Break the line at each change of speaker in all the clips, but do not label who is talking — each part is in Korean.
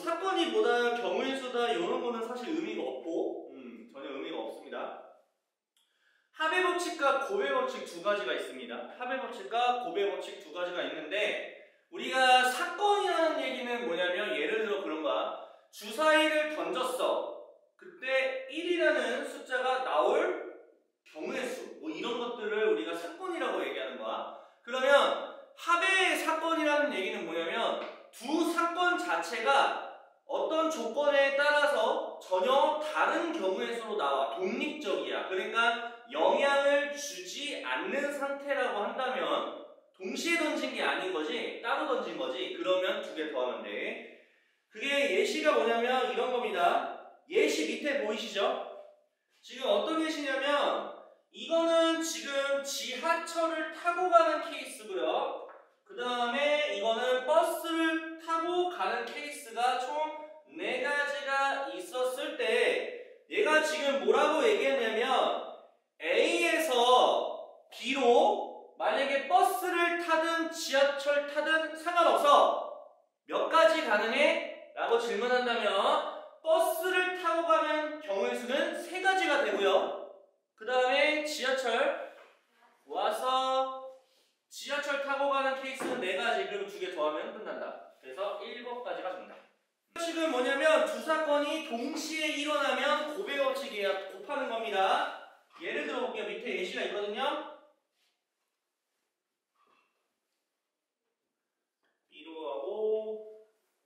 사건이보다 경우의 수다 이런 거는 사실 의미가 없고 전혀 의미가 없습니다. 합의 법칙과 고배 법칙 두 가지가 있습니다. 합의 법칙과 고배 법칙 두 가지가 있는데 우리가 사건이라는 얘기는 뭐냐면 예를 들어 그런 거야. 주사위를 던졌어. 그때 1이라는 숫자가 나올 경우의 수 뭐 이런 것들을 우리가 사건이라고 얘기하는 거야. 그러면 합의 사건이라는 얘기는 뭐냐면 두 사건 자체가 어떤 조건에 따라서 전혀 다른 경우의 수로 나와. 독립적이야. 그러니까 영향을 주지 않는 상태라고 한다면 동시에 던진 게 아닌 거지 따로 던진 거지. 그러면 두 개 더하면 돼. 그게 예시가 뭐냐면 이런 겁니다. 예시 밑에 보이시죠? 지금 어떤 예시냐면 이거는 지금 지하철을 타고 가는 케이스고요. 그 다음에 이거는 버스를 타고 가는 케이스가 총 4가지가 있었을 때 얘가 지금 뭐라고 얘기했냐면 A에서 B로 만약에 버스를 타든 지하철 타든 상관없어. 몇 가지 가능해? 라고 질문한다면 버스를 타고 가는 경우의 수는 3가지가 되고요. 그 다음에 지하철 와서 지하철 타고 가는 케이스는 4가지. 그리고 2개 더하면 끝난다. 그래서 1번까지가 정답. 지금 뭐냐면 두 사건이 동시에 일어나면 고배 법칙이야. 곱하는 겁니다. 예를 들어 볼게요. 밑에 예시가 있거든요. B로 하고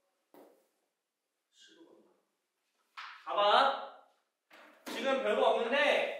C로 간다. 봐봐. 지금 별거 없는데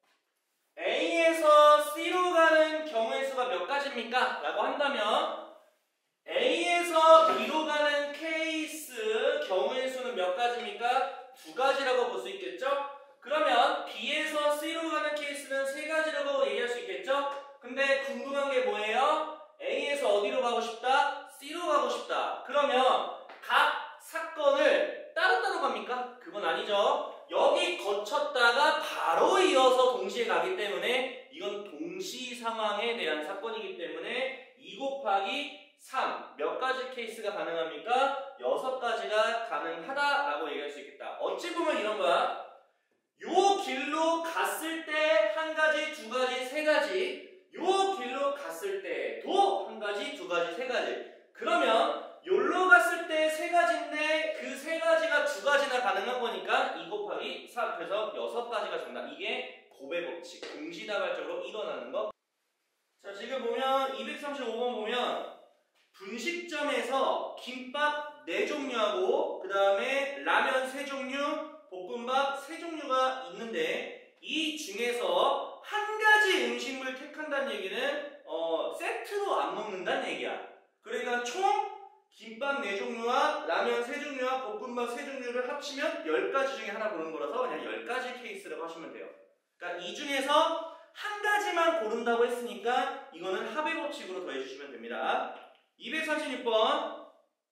A에서 C로 가는 경우의 수가 몇 가지입니까? 라고 한다면 A에서 B로 가는 케이스 경우의 수는 몇 가지입니까? 2가지라고 볼 수 있겠죠? 그러면 B에서 C로 가는 케이스는 3가지라고 얘기할 수 있겠죠? 근데 궁금한 게 뭐예요? A에서 어디로 가고 싶다? C로 가고 싶다. 그러면 각 사건을 따로따로 갑니까? 그건 아니죠. 여기 거쳤다가 바로 이어서 동시에 가기 때문에 이건 동시 상황에 대한 사건이기 때문에 2 곱하기 3 몇 가지 케이스가 가능합니까? 6가지가 가능하다라고 얘기할 수 있겠다. 어찌 보면 이런 거야. 요 길로 갔을 때 1가지, 2가지, 3가지. 요 길로 갔을 때도 1가지, 2가지, 3가지. 그러면 요로 갔을 때 3가지인데 그 3가지가 2가지나 가능한 거니까 2 곱하기 3 그래서 6가지가 정답. 이게 고배 법칙. 동시다발적으로 일어나는 거. 자, 지금 보면 235번 보면 분식점에서 김밥 4종류하고 그 다음에 라면 3종류, 볶음밥 3종류가 있는데 이 중에서 1가지 음식물 택한다는 얘기는 세트로 안 먹는다는 얘기야. 그러니까 총 김밥 4종류와 라면 3종류와 볶음밥 3종류를 합치면 10가지 중에 하나 고르는 거라서 그냥 10가지 케이스라고 하시면 돼요. 그러니까 이 중에서 1가지만 고른다고 했으니까 이거는 합의 법칙으로 더해주시면 됩니다. 236번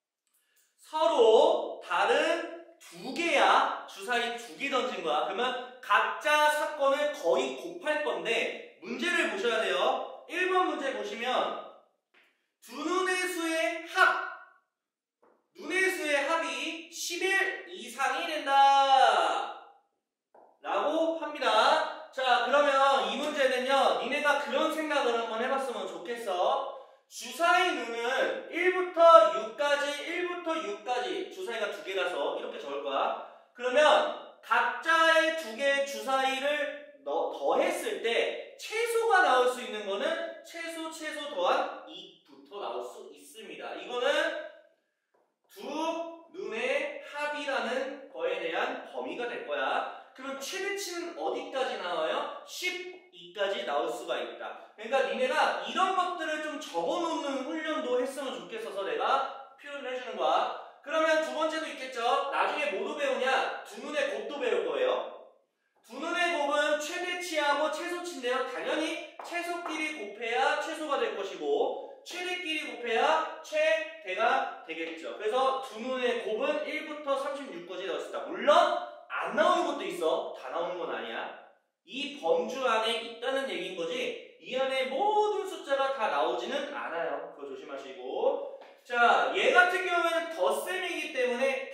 서로 다른 2개야. 주사위 2개 던진 거야. 그러면 각자 사건을 거의 곱할 건데 문제를 보셔야 돼요. 1번 문제 보시면 두 눈의 수의 합 눈의 수의 합이 11 이상이 된다 라고 합니다. 자, 그러면 이 문제는요 니네가 그런 생각을 한번 해봤으면 좋겠어. 주사위 눈은 1부터 6까지 주사위가 2개라서 이렇게 적을 거야. 그러면 각자의 2개의 주사위를 더했을 때 최소가 나올 수 있는 거는 최소 더한 2부터 나올 수 있습니다. 이거는 두 눈의 합이라는 거에 대한 범위가 될 거야. 그럼 최대치는 어디까지 나와요? 12까지 나올 수가 있다. 그러니까 니네가 이런 것들을 좀 적어놓는 훈련도 했으면 좋겠어서 내가 표현을 해주는 거야. 그러면 두 번째도 있겠죠. 나중에 뭐도 배우냐? 두 눈의 곱도 배울 거예요. 두 눈의 곱은 최대치하고 최소치인데요. 당연히 최소끼리 곱해야 최소가 될 것이고 최대끼리 곱해야 최대가 되겠죠. 그래서 두 눈의 곱은 1부터 36까지 나왔습니다. 물론 안 나오는 것도 있어. 다 나오는 건 아니야. 이 범주 안에 있다는 얘기인 거지 이 안에 모든 숫자가 다 나오지는 않아요. 그거 조심하시고. 자, 얘 같은 경우에는 덧셈이기 때문에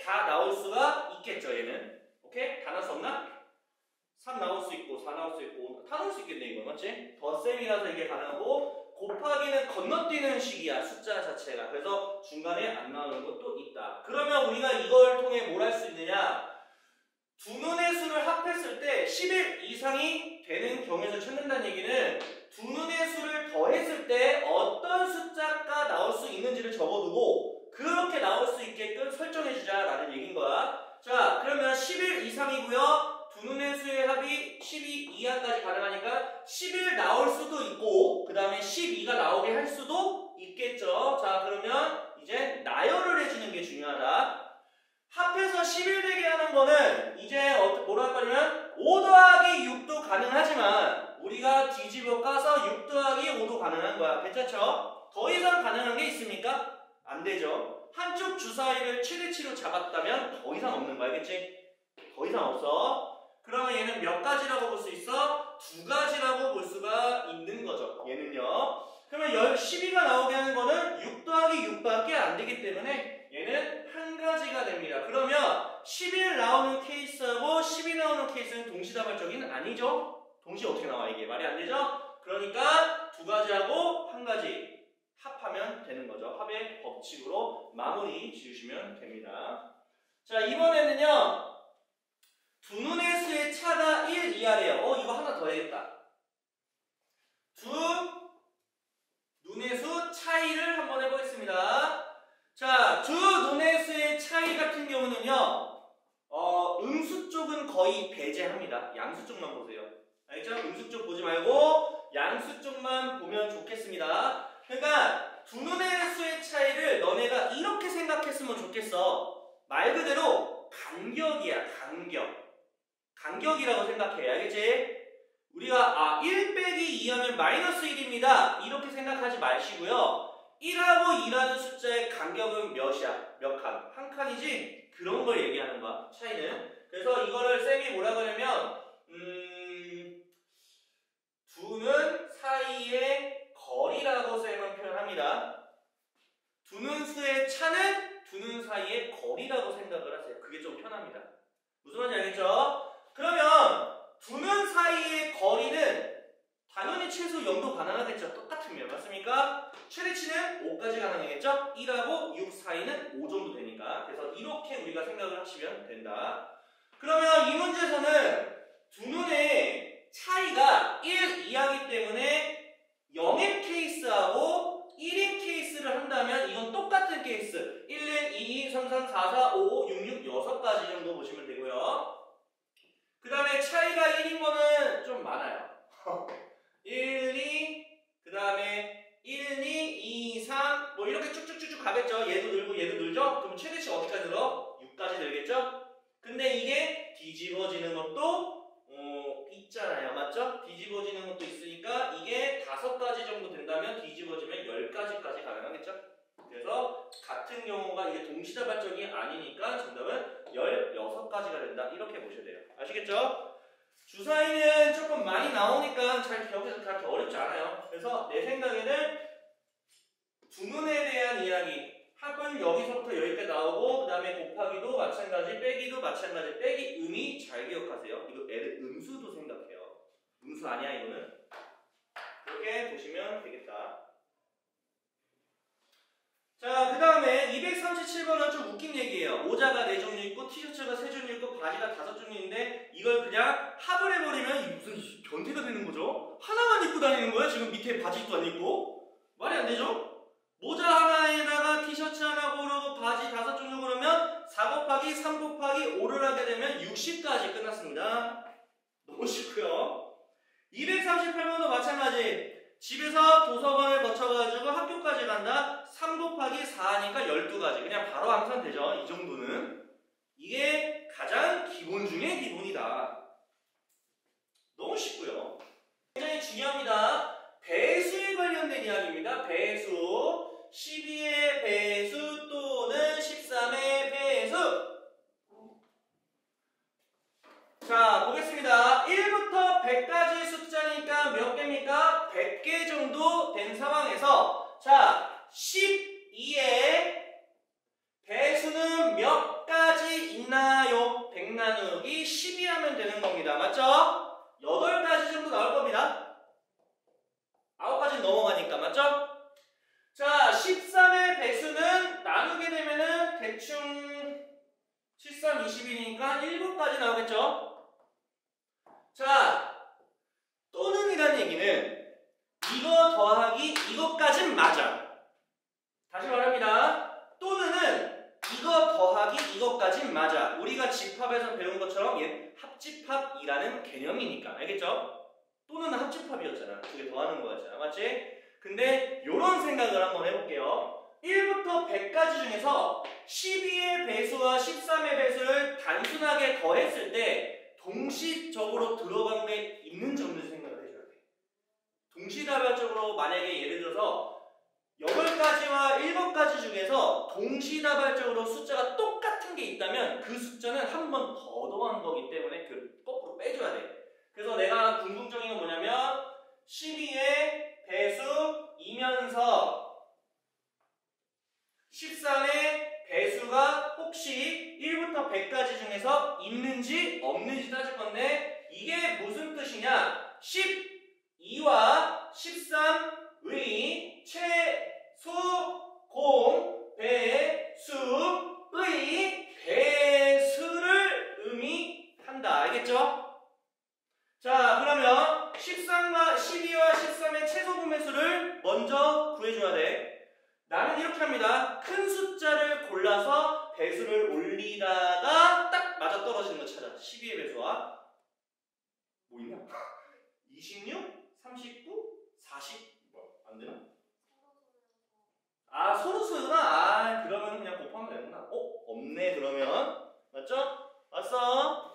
다 나올 수가 있겠죠, 얘는. 오케이? 다 나올 수 없나? 3 나올 수 있고 4 나올 수 있고 다 나올 수 있겠네, 이거. 맞지? 덧셈이라서 이게 가능하고 곱하기는 건너뛰는 식이야, 숫자 자체가. 그래서 중간에 안 나오는 것도 있다. 그러면 우리가 이걸 통해 뭘 할 수 있느냐? 두 눈의 수를 합했을 때 11 이상이 되는 경우에서 찾는다는 얘기는 두 눈의 수를 더했을 때 어떤 숫자가 나올 수 있는지를 적어두고 그렇게 나올 수 있게끔 설정해주자라는 얘기인 거야. 자, 그러면 11 이상이고요. 두 눈의 수의 합이 12 이하까지 가능하니까 11 나올 수도 있고 그 다음에 12가 나오게 할 수도 있겠죠. 자, 그러면 이제 나열을 해주는 게 중요하다. 합해서 11 되게 하는 거는 이제 뭐라 할 거냐면 5 더하기 6도 가능하지만 우리가 뒤집어 까서 6 더하기 5도 가능한 거야. 괜찮죠? 더 이상 가능한 게 있습니까? 안 되죠. 한쪽 주사위를 최대치로 잡았다면 더 이상 없는 거야. 알겠지? 더 이상 없어. 그러면 얘는 몇 가지라고 볼 수 있어? 두 가지라고 볼 수가 있는 거죠. 얘는요. 그러면 12가 나오게 하는 거는 6 더하기 6밖에 안 되기 때문에 얘는 한 가지가 됩니다. 그러면 11 나오는 케이스하고 12 나오는 케이스는 동시다발적인 아니죠? 동시에 어떻게 나와 이게? 말이 안 되죠? 그러니까 두 가지하고 한 가지 합하면 되는 거죠. 합의 법칙으로 마무리 지으시면 됩니다. 자, 이번에는요. 두 눈의 수의 차가 1 이하래요. 이거 하나 더 해야겠다. 두 눈의 수 차이를 한번 해보겠습니다. 자, 두 눈의 수의 차이 같은 경우는요, 음수 쪽은 거의 배제합니다. 양수 쪽만 보세요. 알겠죠? 음수 쪽 보지 말고 양수 쪽만 보면 좋겠습니다. 그러니까 두 눈의 수의 차이를 너네가 이렇게 생각했으면 좋겠어. 말 그대로 간격이야, 간격. 간격이라고 생각해. 알겠지? 우리가 1 빼기 2하면 마이너스 1입니다. 이렇게 생각하지 마시고요. 1하고 2라는 숫자의 간격은 몇이야? 몇 칸? 한 칸이지? 그런 걸 얘기하는 거야. 차이는. 그래서 이거를 쌤이 뭐라고 하냐면 두 눈 사이의 거리라고 쌤은 표현합니다. 두 눈 수의 차는 두 눈 사이의 거리라고 생각을 하세요. 그게 좀 편합니다. 무슨 말인지 알겠죠? 그러면 두 눈 사이의 거리는 당연히 최소 0도 가능하겠죠. 똑같으면. 맞습니까? 최대치는 5까지 가능하겠죠? 1하고 6 사이는 5 정도 되니까. 그래서 이렇게 우리가 생각을 하시면 된다. 그러면 이 문제에서는 두 눈의 차이가 1 이하기 때문에 0인 케이스하고 1인 케이스를 한다면 이건 똑같은 케이스. 1, 2, 3, 4, 4, 5, 6, 6, 6가지 정도 보시면 되고요. 그 다음에 차이가 1인 거는 좀 많아요. 1, 2, 그 다음에 1, 2, 2, 3, 뭐 이렇게 쭉쭉쭉쭉 가겠죠. 얘도 늘고 얘도 늘죠? 그럼 최대치 어디까지 늘어? 6까지 늘겠죠? 근데 이게 뒤집어지는 것도 있잖아요. 맞죠? 뒤집어지는 것도 있으니까 이게 5가지 정도 된다면 뒤집어지면 10가지까지 가능하겠죠? 그래서 같은 경우가 이게 동시다발적이 아니니까 정답은 16가지가 된다. 이렇게 보셔야 돼요. 아시겠죠? 주사위는 조금 많이 나오니까 잘 기억해서 그렇게 어렵지 않아요. 그래서 내 생각에는 두 눈에 대한 이야기, 합은 여기서부터 여기까지 나오고 그 다음에 곱하기도 마찬가지, 빼기도 마찬가지. 빼기 음이 잘 기억하세요. 이거 애들 음수도 생각해요. 음수 아니야 이거는. 그렇게 보시면 되겠다. 자, 그 다음에 237번은 좀 웃긴 얘기예요. 모자가 4종류 있고 티셔츠가 3종류 있고 바지가 5종류인데 이걸 그냥 합을 해버리면 무슨 변태가 되는 거죠? 하나만 입고 다니는 거예요? 지금 밑에 바지도 안 입고? 말이 안 되죠? 모자 하나에다가 티셔츠 하나 고르고 바지 5종류 고르면 4 곱하기 3 곱하기 5를 하게 되면 60까지 끝났습니다. 너무 쉽고요. 238번도 마찬가지. 집에서 도서관을 거쳐가지고 학교까지 간다. 3 곱하기 4니까 12가지. 그냥 바로 암산 되죠. 이 정도는. 이게 가장 기본 중에 기본이다. 너무 쉽고요. 굉장히 중요합니다. 배수에 관련된 이야기입니다. 배수. 12의 배수 또는 13의 배수. 자, 보겠습니다. 1부터 100까지 숫자니까 몇 개입니까? 100개 정도 된 상황에서 자, 12의 배수는 몇 가지 되는 겁니다. 맞죠? 8가지 정도 나올 겁니다. 9가지 넘어가니까. 맞죠? 자, 13의 배수는 나누게 되면은 대충 73, 20이니까 7가지 나오겠죠? 자, 또는이라는 얘기는 이거 더하기 이것까진 맞아. 다시 말합니다. 또는은 이거 더하기 이것까진 맞아. 우리가 집합에서 배운 것처럼 얘 합집합이라는 개념이니까. 알겠죠? 또는 합집합이었잖아. 두 개 더하는 거였잖아. 맞지? 근데 이런 생각을 한번 해볼게요. 1부터 100까지 중에서 12의 배수와 13의 배수를 단순하게 더했을 때 동시적으로 들어간 게 있는지 없는지 생각을 해줘야 돼. 동시다발적으로 만약에 예를 들어서 8가지와 7가지 중에서 동시다발적으로 숫자가 똑같은 게 있다면 그 숫자는 한 번 더 더한 거기 때문에 그 거꾸로 빼줘야 돼. 그래서 내가 궁금증인 건 뭐냐면 12의 배수이면서 13의 배수가 혹시 1부터 100까지 중에서 있는지 없는지 따질 건데 이게 무슨 뜻이냐? 12와 13의 최소 공배수의 배수를 의미한다. 알겠죠? 자, 그러면 12와 13의 최소 공배수를 먼저 구해줘야 돼. 나는 이렇게 합니다. 큰 숫자를 골라서 배수를 올리다가 딱 맞아떨어지는 거 찾아. 12의 배수와 뭐 있냐? 26, 39, 40 뭐 안 되나? 아, 서로 수구나. 아, 그러면 그냥 곱하면 되는구나. 없네 그러면. 맞죠? 왔어?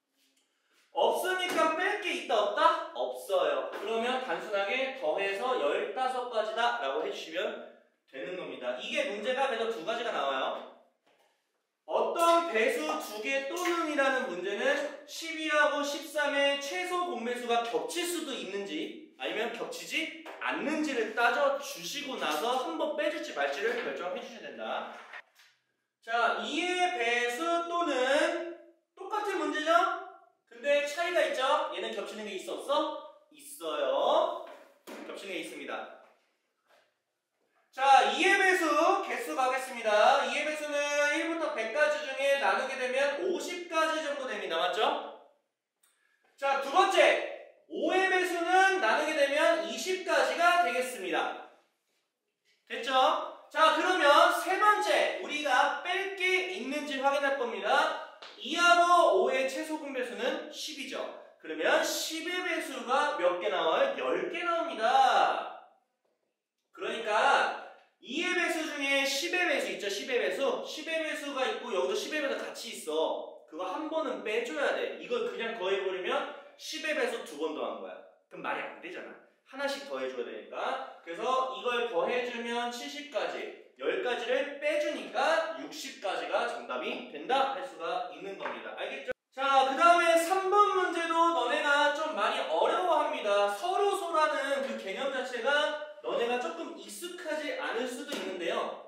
없으니까 뺄 게 있다 없다? 없어요. 그러면 단순하게 더해서 15가지다 라고 해주시면 되는 겁니다. 이게 문제가 그래서 2가지가 나와요. 어떤 배수 2개 또는이라는 문제는 12하고 13의 최소 공배수가 겹칠 수도 있는지 아니면 겹치지 않는지를 따져주시고 나서 한번 빼줄지 말지를 결정해 주셔야 된다. 자, 2의 배수 또는 똑같은 문제죠? 근데 차이가 있죠? 얘는 겹치는 게 있어 없어? 있어요. 겹치는 게 있습니다. 자, 2의 배수 개수 가겠습니다. 2의 배수는 1부터 100까지 중에 나누게 되면 50가지 정도 됩니다. 맞죠? 자, 두 번째 5의 배수는 나누게 되면 20가지가 되겠습니다. 됐죠? 자, 그러면 세 번째 우리가 뺄 게 있는지 확인할 겁니다. 2하고 5의 최소 공배수는 10이죠. 그러면 10의 배수가 몇 개 나와요? 10개 나옵니다. 그러니까 2의 배수 중에 10의 배수 있죠? 10의 배수. 10의 배수가 있고 여기도 10의 배수 같이 있어. 그거 한 번은 빼줘야 돼. 이걸 그냥 더해버리면 10의 배수 2번 더한 거야. 그럼 말이 안 되잖아. 하나씩 더해줘야 되니까. 그래서 이걸 더해주면 70까지. 10가지를 빼주니까 60가지가 정답이 된다 할 수가 있는 겁니다. 알겠죠? 자, 그 다음에 3번 문제도 너네가 좀 많이 어려워합니다. 서로소라는 그 개념 자체가 너네가 조금 익숙하지 않을 수도 있는데요.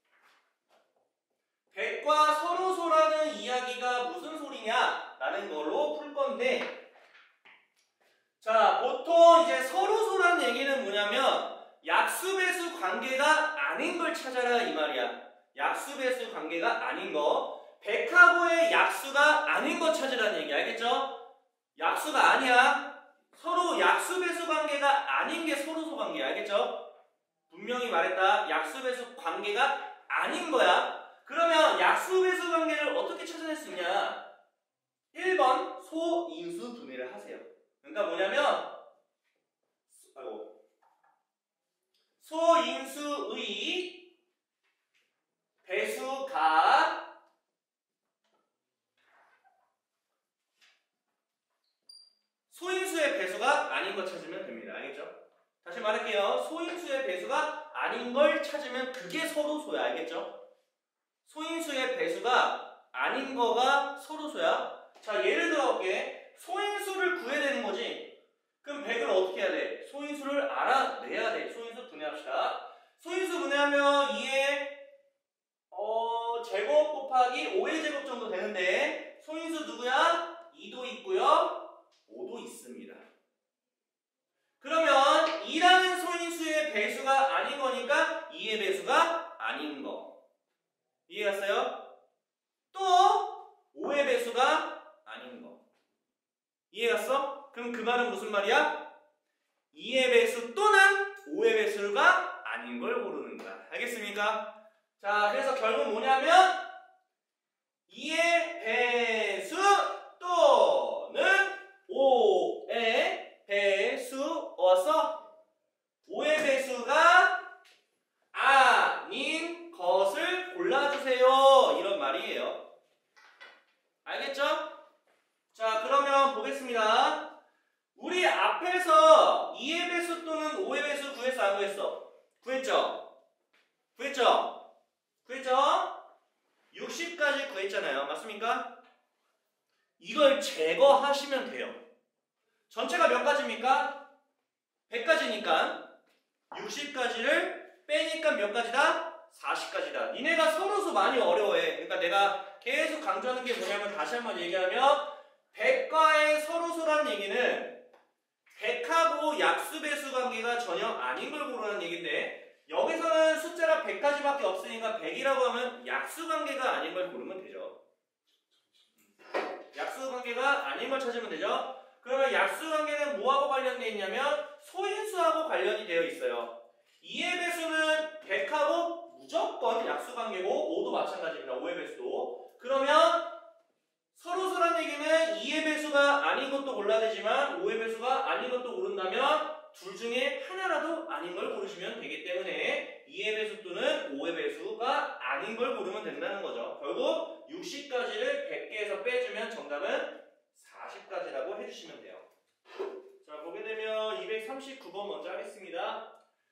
100과 서로소라는 이야기가 무슨 소리냐? 라는 걸로 풀 건데 자, 보통 이제 서로소라는 얘기는 뭐냐면 약수배수 관계가 아닌 걸 찾아라 이 말이야. 약수배수 관계가 아닌 거. 100하고의 약수가 아닌 거 찾으라는 얘기 알겠죠? 약수가 아니야. 서로 약수배수 관계가 아닌 게 서로소 관계 알겠죠? 분명히 말했다. 약수배수 관계가 아닌 거야. 그러면 약수배수 관계를 어떻게 찾아낼 수 있냐? 1번 소인수 분해를 하세요. 그러니까 뭐냐면 소인수의 배수가 소인수의 배수가 아닌 거 찾으면 됩니다. 알겠죠? 다시 말할게요. 소인수의 배수가 아닌 걸 찾으면 그게 서로소야. 알겠죠? 소인수의 배수가 아닌 거가 서로소야. 자, 예를 들어 볼게. 소인수를 구해야 되는 거지. 그럼 100을 어떻게 해야 돼? 소인수를 알아내야 돼. 소인수 분해합시다. 소인수 분해하면 2의 제곱 곱하기 5의 제곱 정도 되는데 소인수 누구야? 2도 있고요. 그럼 그 말은 무슨 말이야? 2의 배수 또는 5의 배수가 아닌 걸 고르는 거야. 알겠습니까? 자, 그래서 결국 뭐냐면 2의 배수 또는 5의 배수 왔어? 5의 배수가 아닌 것을 골라주세요. 이런 말이에요. 알겠죠? 자, 그러면 보겠습니다. 우리 앞에서 2의 배수 또는 5의 배수 구했어, 안 구했어? 구했죠? 구했죠? 구했죠? 60까지 구했잖아요. 맞습니까? 이걸 제거하시면 돼요. 전체가 몇 가지입니까? 100가지니까 60가지를 빼니까 몇 가지다? 40가지다. 니네가 서로서 많이 어려워해. 그러니까 내가 계속 강조하는 게 뭐냐면 다시 한번 얘기하면 100과의 서로서라는 얘기는 100하고 약수배수 관계가 전혀 아닌 걸 고르는 얘기인데 여기서는 숫자가 100가지밖에 없으니까 100이라고 하면 약수관계가 아닌 걸 고르면 되죠. 약수관계가 아닌 걸 찾으면 되죠. 그러면 약수관계는 뭐하고 관련되어 있냐면 소인수하고 관련이 되어 있어요. 2의 배수는 100하고 무조건 약수관계고 5도 마찬가지입니다. 5의 배수도. 그러면 서로서란 얘기는 2의 배수가 아닌 것도 골라야 되지만 5의 배수가 아닌 것도 고른다면 둘 중에 하나라도 아닌 걸 고르시면 되기 때문에 2의 배수 또는 5의 배수가 아닌 걸 고르면 된다는 거죠. 결국 60가지를 100개에서 빼주면 정답은 40가지라고 해주시면 돼요. 자, 보게 되면 239번 먼저 하겠습니다.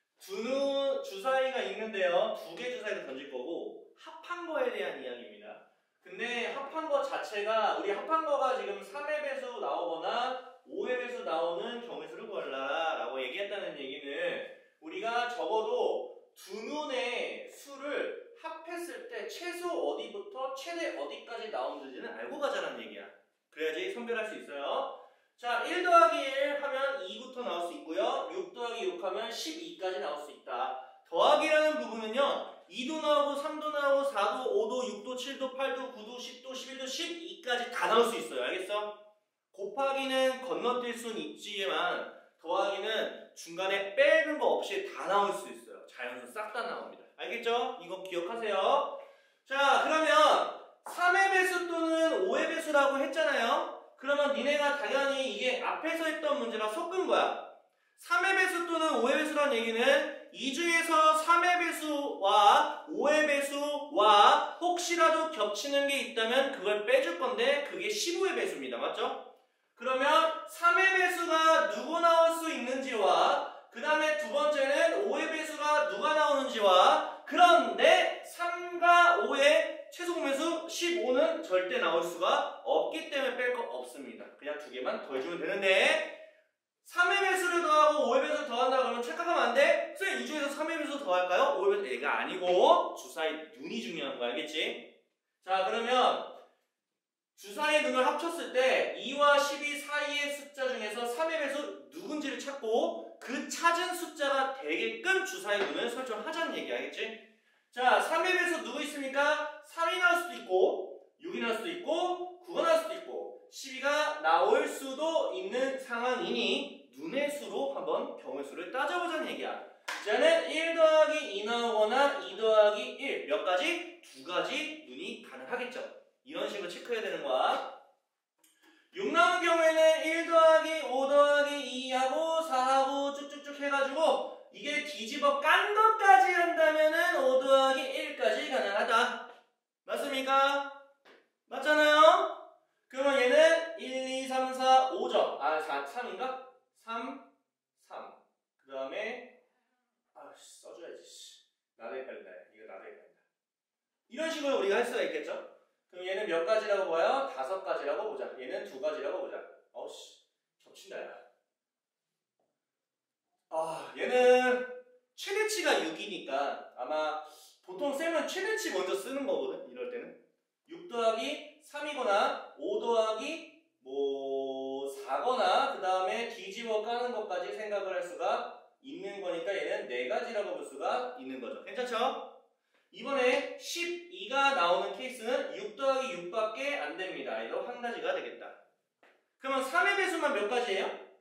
주사위가 있는데요. 두 개 주사위를 던질 거고 합한 거에 대한 이야기입니다. 근데 합한 거 자체가 우리 합한 거가 지금 3의 배수 나오거나 5의 배수 나오는 경우수를 구하라 라고 얘기했다는 얘기는 우리가 적어도 두 눈의 수를 합했을 때 최소 어디부터 최대 어디까지 나오는지는 알고 가자는 얘기야. 그래야지 선별할 수 있어요. 자, 1 더하기 1 하면 2부터 나올 수 있고요. 6 더하기 6 하면 12까지 나올 수 있다. 더하기라는 부분은요. 2도 나오고 3도 나오고 4도 5도 6도 7도 8도 9도 10도 11도 12까지 다 나올 수 있어요. 알겠어? 곱하기는 건너뛸 수는 있지만 더하기는 중간에 빼는 거 없이 다 나올 수 있어요. 자연수 싹 다 나옵니다. 알겠죠? 이거 기억하세요. 자, 그러면 3의 배수 또는 5의 배수라고 했잖아요. 그러면 니네가 당연히 이게 앞에서 했던 문제랑 섞은 거야. 3의 배수 또는 5의 배수라는 얘기는 이 중에서 3의 배수와 5의 배수와 혹시라도 겹치는 게 있다면 그걸 빼줄 건데 그게 15의 배수입니다. 맞죠? 그러면 3의 배수가 누구 나올 수 있는지와 그 다음에 두 번째는 5의 배수가 누가 나오는지와 그런데 3과 5의 최소 공배수 15는 절대 나올 수가 없기 때문에 뺄 거 없습니다. 그냥 두 개만 더해주면 되는데 3의 배수를 더하고 5의 배수를 더한다 그러면 착각하면 안 돼? 선생님 이 중에서 3의 배수 더할까요? 5의 배수 얘가 아니고 주사위 눈이 중요한 거 알겠지? 자, 그러면 주사위의 눈을 합쳤을 때 2와 12 사이의 숫자 중에서 3의 배수 누군지를 찾고 그 찾은 숫자가 되게끔 주사위 눈을 설정하자는 얘기 알겠지? 자, 3의 배수 누구 있습니까? 3이 나올 수도 있고 6이 나올 수도 있고 9가 나올 수도 있고 12가 나올 수도 있는 상황이니 눈의 수로 한번 경우의 수를 따져보자는 얘기야. 자는 1 더하기 2 나오거나 2 더하기 1 몇 가지? 두 가지 눈이 가능하겠죠. 이런 식으로 체크해야 되는 거야. 6 나오는 경우에는 1 더하기 5 더하기 2하고 4하고 쭉쭉쭉 해가지고 이게 뒤집어 깐 것까지 한다면은 5 더하기 1까지 가능하다. 맞습니까? 맞잖아요? 그러면 얘는 1, 2, 3, 4, 5죠. 아, 3인가? 3, 3. 그 다음에 써줘야지. 나도 헷갈린다. 이거 나도 헷갈린다. 이런 식으로 우리가 할 수가 있겠죠? 그럼 얘는 몇 가지라고 봐요? 5가지라고 보자. 얘는 2가지라고 보자. 어우씨, 겹친다 야. 얘는 최대치가 6이니까 아마 보통 쌤은 최대치 먼저 쓰는 거거든. 이럴 때는 6 더하기 3이거나 5 더하기 4거나 그 다음에 뒤집어 까는 것까지 생각을 할 수가 있는 거니까 얘는 4가지라고 볼 수가 있는 거죠. 괜찮죠? 이번에 12가 나오는 케이스는 6 더하기 6밖에 안 됩니다. 이거 한 가지가 되겠다. 그러면 3의 배수만 몇 가지예요?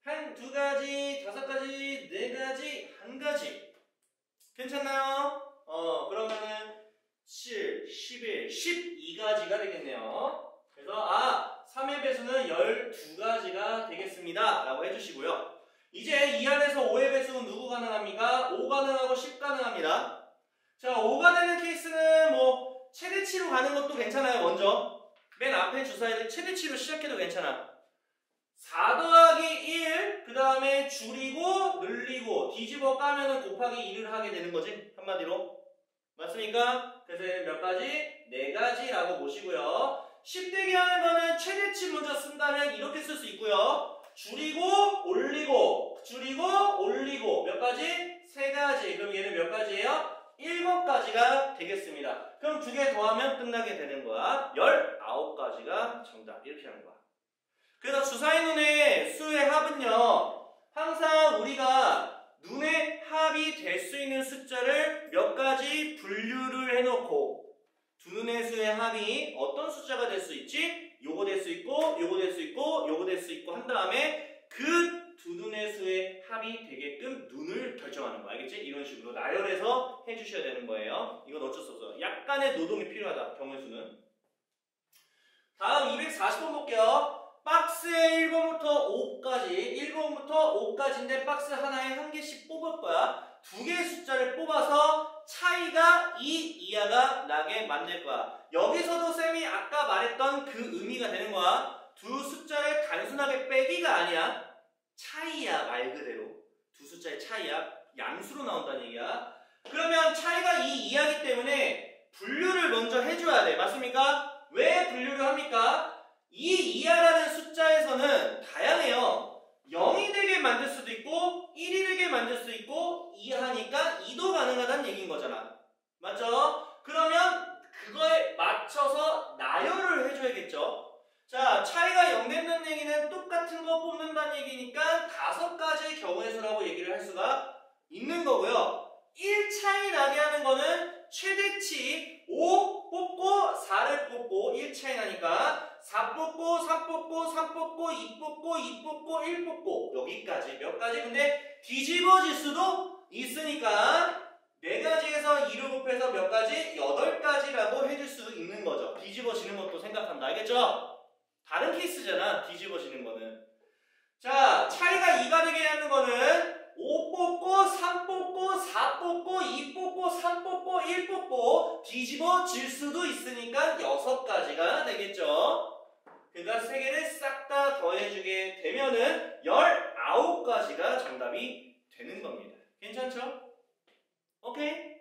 두 가지, 5가지, 4가지, 1가지. 괜찮나요? 그러면은 7, 11, 12가지가 되겠네요. 그래서 3의 배수는 12가지가 되겠습니다 라고 해주시고요. 이제 이 안에서 5의 배수는 누구 가능합니까? 5 가능하고 10 가능합니다. 자, 5가 되는 케이스는 뭐 최대치로 가는 것도 괜찮아요. 먼저 맨 앞에 주사위를 최대치로 시작해도 괜찮아. 4 더하기 1, 그 다음에 줄이고 늘리고 뒤집어 까면은 곱하기 1을 하게 되는 거지. 한마디로. 맞습니까? 그래서 몇 가지? 4가지라고 보시고요. 10대기 하는 거는 최대치 먼저 쓴다면 이렇게 쓸 수 있고요. 줄이고 올리고 줄이고 올리고 몇 가지? 3가지. 그럼 얘는 몇 가지예요? 7가지가 되겠습니다. 그럼 2개 더하면 끝나게 되는 거야. 19가지가 정답. 이렇게 하는 거야. 그래서 주사위 눈의 수의 합은요, 항상 우리가 눈의 합이 될 수 있는 숫자를 몇 가지 분류를 해놓고 두 눈의 수의 합이 어떤 숫자가 될 수 있지? 요거 될 수 있고 요거 될 수 있고 요거 될 수 있고 한 다음에 그 두 눈의 수의 합이 되게끔 눈을 결정하는 거 알겠지? 이런 식으로 나열해서 해주셔야 되는 거예요. 이건 어쩔 수 없어. 약간의 노동이 필요하다. 경우의 수는. 다음 240번 볼게요. 박스에 1번부터 5까지 1번부터 5까지인데 박스 하나에 한 개씩 뽑을 거야. 2개의 숫자를 뽑아서 차이가 2 이하가 나게 만들 거야. 여기서도 쌤이 아까 말했던 그 의미가 되는 거야. 두 숫자를 단순하게 빼기가 아니야. 차이야. 말 그대로 두 숫자의 차이야. 양수로 나온다는 얘기야. 그러면 차이가 2 이하기 때문에 분류를 먼저 해줘야 돼. 맞습니까? 왜 분류를 합니까? 2 이하라는 숫자에서는 다양해요. 0이 되게 만들 수도 있고 1이 되게 만들 수도 있고 2하니까 2도 가능하다는 얘기인 거잖아. 맞죠? 그러면 그거에 맞춰서 나열을 해줘야겠죠. 자, 차이가 0 된다는 얘기는 똑같은 거 뽑는다는 얘기니까 5가지의 경우의 수라고 얘기를 할 수가 있는 거고요. 1 차이 나게 하는 거는 최대치 5 뽑고 4를 뽑고 1 차이 나니까 4 뽑고 3 뽑고 3 뽑고 2 뽑고 2 뽑고 1 뽑고 여기까지. 몇 가지? 근데 뒤집어질 수도 있으니까 4가지에서 2를 곱해서 몇 가지? 8가지라고 해줄 수 있는 거죠. 뒤집어지는 것도 생각한다. 알겠죠? 다른 케이스잖아. 뒤집어지는 거는. 자, 차이가 2가 되게 하는 거는 5 뽑고 3 뽑고 4 뽑고 2 뽑고 3 뽑고 1 뽑고 뒤집어질 수도 있으니까 6가지가 되겠죠. 그러니까 3개를 싹 다 더해주게 되면은 19가지가 정답이 되는 겁니다. 괜찮죠? 오케이?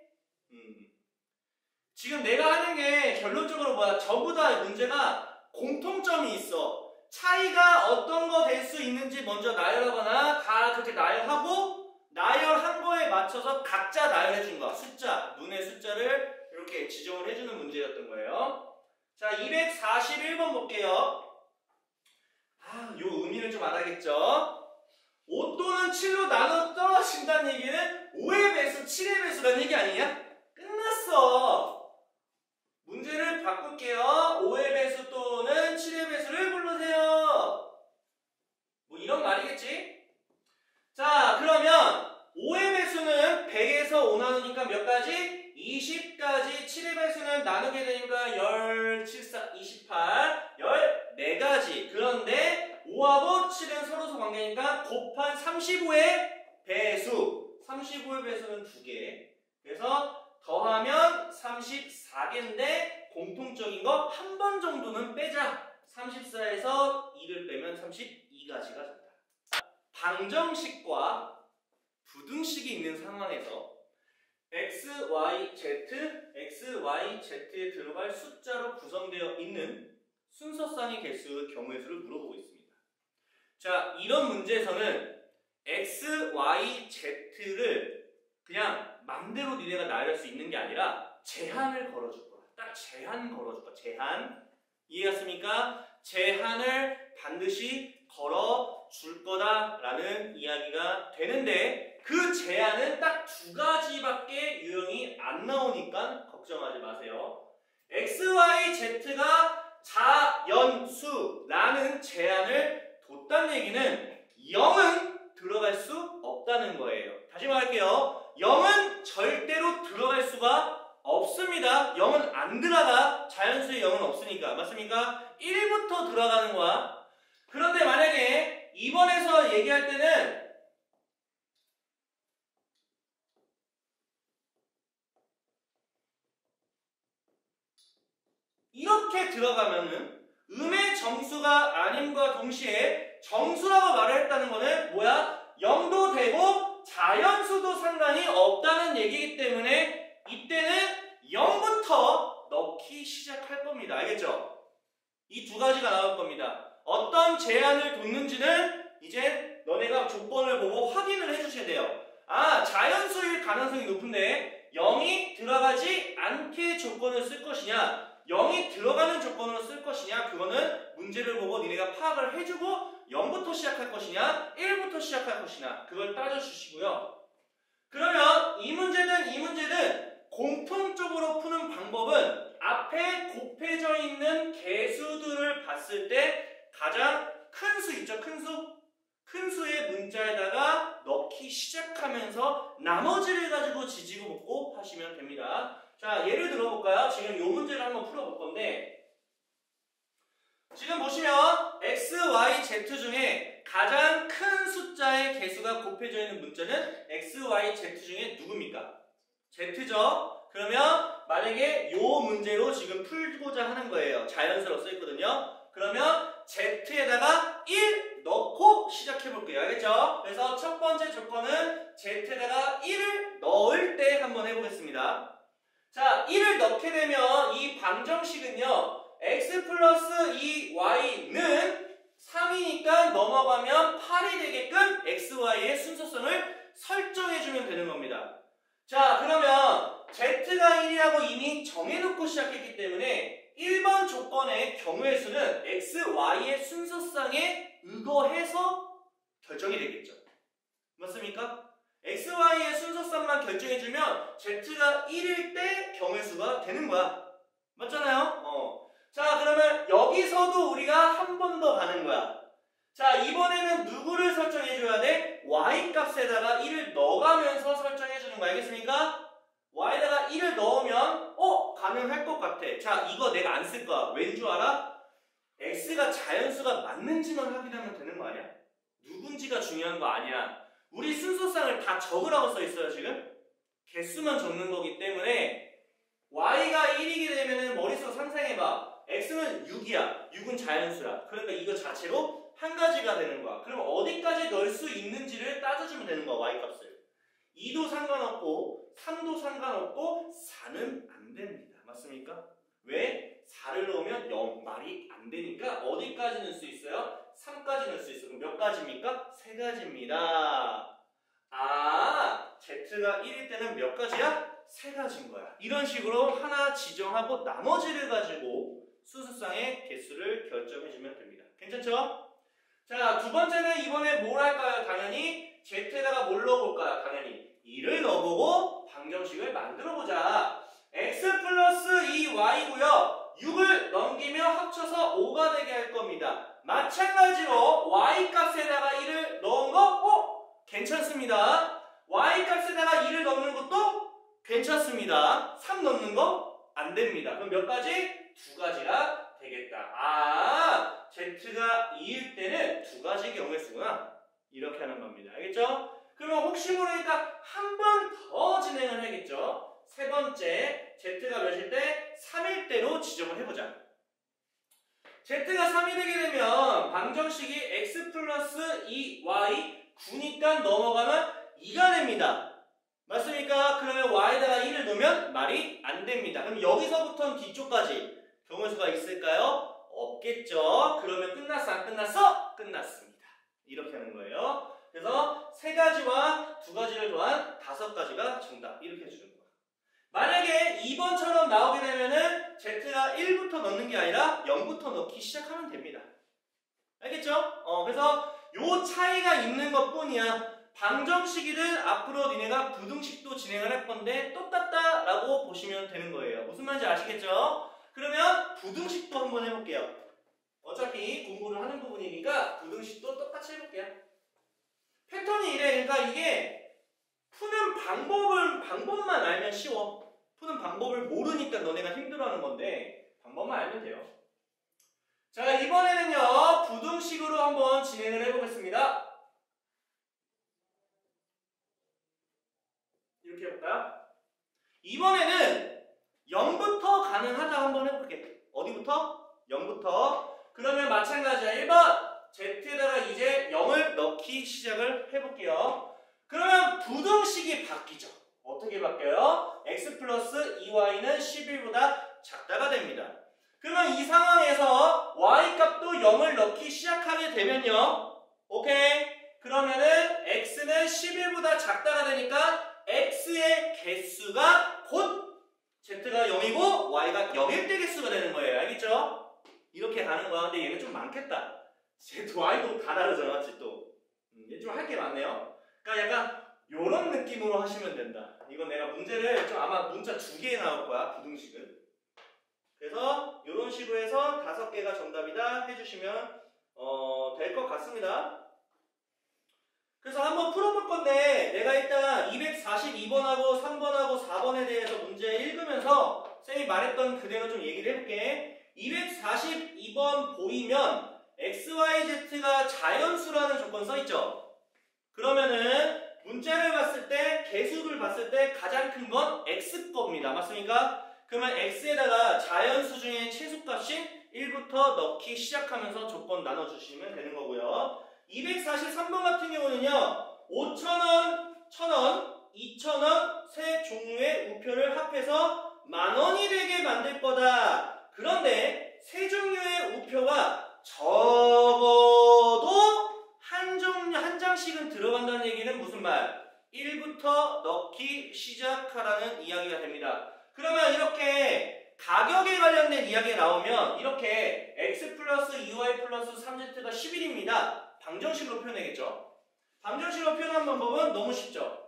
지금 내가 하는 게 결론적으로 뭐야? 전부 다 문제가 공통점이 있어. 차이가 어떤 거 될 수 있는지 먼저 나열하거나 다 그렇게 나열하고 나열한 거에 맞춰서 각자 나열해 준 거야. 숫자, 눈의 숫자를 이렇게 지정을 해주는 문제였던 거예요. 자, 241번 볼게요. 요 의미를 좀 알아야겠죠? 5 또는 7로 나눠 떨어진다는 얘기는 5의 배수, 7의 배수라는 얘기 아니냐? 끝났어. 문제를 바꿀게요. 5의 배수 또는 7의 배수를 불러세요. 뭐 이런 말이겠지? 자, 그러면 5의 배수는 100에서 5 나누니까 몇 가지? 20가지. 7의 배수는 나누게 되니까 10, 7, 4, 28, 14가지. 그런데 5하고 7은 서로서 관계니까 곱한 35의 배수. 35의 배수는 2개. 그래서 더하면 34개인데 공통적인 거 한 번 정도는 빼자. 34에서 2를 빼면 32가지가 된다. 방정식과 부등식이 있는 상황에서 x, y, z, x, y, z에 들어갈 숫자로 구성되어 있는 순서쌍의 개수, 경우의 수를 물어보고 있습니다. 자, 이런 문제에서는 x, y, z를 그냥 맘대로 니네가 나열할 수 있는 게 아니라 제한을 걸어줄 거야. 딱 제한 걸어줄 거야. 제한. 이해했습니까? 제한을 반드시 걸어줄 거다라는 이야기가 되는데 그 제한은 딱 2가지밖에 유형이 안 나오니까 걱정하지 마세요. x, y, z가 자연수라는 제한을 뒀다는 얘기는 0은 들어갈 수 없다는 거예요. 다시 말할게요. 0은 절대로 들어갈 수가 없습니다. 0은 안 들어가. 자연수의 0은 없으니까. 맞습니까? 1부터 들어가는 거야. 그런데 만약에 2번에서 얘기할 때는 이렇게 들어가면은 음의 정수가 아님과 동시에 정수라고 말을 했다는 거는 뭐야? 0도 되고 자연수도 상관이 없다는 얘기이기 때문에 이때는 0부터 넣기 시작할 겁니다. 알겠죠? 이 두 가지가 나올 겁니다. 어떤 제한을 뒀는지는 이제 너네가 조건을 보고 확인을 해주셔야 돼요. 아, 자연수일 가능성이 높은데 0이 들어가지 않게 조건을 쓸 것이냐, 0이 들어가는 조건으로 쓸 것이냐, 그거는 문제를 보고 니네가 파악을 해주고 0부터 시작할 것이냐 1부터 시작할 것이냐 그걸 따져주시고요. 그러면 이 문제든 공통적으로 푸는 방법은 앞에 곱해져 있는 개수들을 봤을 때 가장 큰 수 있죠? 큰 수? 큰 수의 문자에다가 넣기 시작하면서 나머지를 가지고 지지고 볶고 하시면 됩니다. 자, 예를 들어볼까요? 지금 이 문제를 한번 풀어볼 건데 지금 보시면 x, y, z 중에 가장 큰 숫자의 개수가 곱해져 있는 문자는 x, y, z 중에 누굽니까? z죠? 그러면 만약에 이 문제로 지금 풀고자 하는 거예요. 자연수로 써있거든요. 그러면 z에다가 1 넣고 시작해 볼게요. 알겠죠? 그래서 첫 번째 조건은 z에다가 1을 넣을 때 한번 해보겠습니다. 자, 1을 넣게 되면 이 방정식은요. x 플러스 2y는 3이니까 넘어가면 8이 되게끔 xy의 순서성을 설정해주면 되는 겁니다. 자, 그러면 z가 1이라고 이미 정해놓고 시작했기 때문에 1번 조건의 경우의 수는 x, y의 순서상에 의거해서 결정이 되겠죠. 맞습니까? x, y의 순서상만 결정해주면 z가 1일 때 경우의 수가 되는 거야. 맞잖아요? 자, 그러면 여기서도 우리가 한 번 더 가는 거야. 자, 이번에는 누구를 설정해줘야 돼? y 값에다가 1을 넣어가면서 설정해주는 거 알겠습니까? y에다가 1을 넣으면 가능할 것 같아. 자, 이거 내가 안 쓸 거야. 왠 줄 알아? x가 자연수가 맞는지만 확인하면 되는 거 아니야? 누군지가 중요한 거 아니야. 우리 순서상을 다 적으라고 써 있어요, 지금. 개수만 적는 거기 때문에 y가 1이게 되면은 머릿속 상상해봐. x는 6이야. 6은 자연수야. 그러니까 이거 자체로 한 가지가 되는 거야. 그럼 어디까지 넣을 수 있는지를 따져주면 되는 거야, y값을. 2도 상관없고 3도 상관없고 4는 안 됩니다. 맞습니까? 왜? 4를 넣으면 0 말이 안 되니까 어디까지 넣을 수 있어요? 3까지 넣을 수 있어요. 그럼 몇 가지입니까? 3가지입니다. 아, z가 1일 때는 몇 가지야? 3가지인 거야. 이런 식으로 하나 지정하고 나머지를 가지고 수수상의 개수를 결정해주면 됩니다. 괜찮죠? 자, 두 번째는 이번에 뭘 할까요? 당연히 z에다가 뭘 넣어볼까요? 당연히 2를 넣어보고 방정식을 만들어보자. x 플러스 2y고요. 6을 넘기며 합쳐서 5가 되게 할 겁니다. 마찬가지로 y 값에다가 1을 넣은 거 괜찮습니다. y 값에다가 2를 넣는 것도 괜찮습니다. 3 넣는 거 안 됩니다. 그럼 몇 가지? 2가지가 되겠다. 아, z가 2일 때는 2가지 경우의 수구나. 이렇게 하는 겁니다. 알겠죠? 그러면 혹시 모르니까 한 번 더 진행을 해야겠죠? 세 번째, z가 몇일 때? 3일 때로 지정을 해보자. z가 3이 되게 되면 방정식이 x 플러스 2y 9니까 넘어가면 2가 됩니다. 맞습니까? 그러면 y에다가 1을 넣으면 말이 안 됩니다. 그럼 여기서부터는 뒤쪽까지 경우의 수가 있을까요? 없겠죠. 그러면 끝났어? 안 끝났어? 끝났습니다. 이렇게 하는 거예요. 그래서 3가지와 2가지를 더한 5가지가 정답. 이렇게 해주는 거예요. 만약에 2번처럼 나오게 되면은 z가 1부터 넣는 게 아니라 0부터 넣기 시작하면 됩니다. 알겠죠? 그래서 요 차이가 있는 것 뿐이야. 방정식이든 앞으로 니네가 부등식도 진행을 할 건데 똑같다 라고 보시면 되는 거예요. 무슨 말인지 아시겠죠? 그러면 부등식도 한번 해볼게요. 어차피 공부를 하는 부분이니까 부등식도 똑같이 해볼게요. 패턴이 이래. 그러니까 이게 푸는 방법만 알면 쉬워. 푸는 방법을 모르니까 너네가 힘들어하는 건데 방법만 알면 돼요. 자, 이번에는요 부등식으로 한번 진행을 해보겠습니다. 이렇게 해볼까요? 이번에는 0부터 가능하다 한번 해볼게. 어디부터? 0부터. 그러면 마찬가지야. 1번 z에다가 이제 0을 넣기 시작을 해볼게요. 그러면 부등식이 바뀌죠. 어떻게 바뀌어요? x 플러스 2y는 11보다 작다가 됩니다. 그러면 이 상황에서 y 값도 0을 넣기 시작하게 되면요. 오케이? 그러면은 x는 11보다 작다가 되니까 x의 개수가 곧 z가 0이고 y가 0일 때 개수가 되는 거예요. 알겠죠? 이렇게 가는 거야. 근데 얘는 좀 많겠다. z, y도 다 다르잖아. 맞지 또. 얘 좀 할 게 많네요. 그러니까 약간 요런 느낌으로 하시면 된다. 이건 내가 문제를 좀 아마 문자 2개 나올 거야. 부등식은. 그래서 이런 식으로 해서 5개가 정답이다 해주시면 될 것 같습니다. 그래서 한번 풀어볼 건데 내가 일단 242번하고 3번하고 4번에 대해서 문제 읽으면서 쌤이 말했던 그대로 좀 얘기를 해볼게. 242번 보이면 XYZ가 자연수라는 조건 써있죠? 그러면은 문자를 봤을 때 개수를 봤을 때 가장 큰 건 X 겁니다. 맞습니까? 그러면 X에다가 자연수 중에 최소값인 1부터 넣기 시작하면서 조건 나눠주시면 되는 거고요. 243번 같은 경우는요. 5,000원, 1,000원, 2,000원 세 종류의 우표를 합해서 10,000원이 되게 만들 거다. 그런데 세 종류의 우표가 적어도 한 장씩은 들어간다는 얘기는 무슨 말? 1부터 넣기 시작하라는 이야기가 됩니다. 그러면 이렇게 가격에 관련된 이야기가 나오면 이렇게 x 플러스 2y 플러스 3z가 11입니다. 방정식으로 표현하겠죠. 방정식으로 표현한 방법은 너무 쉽죠.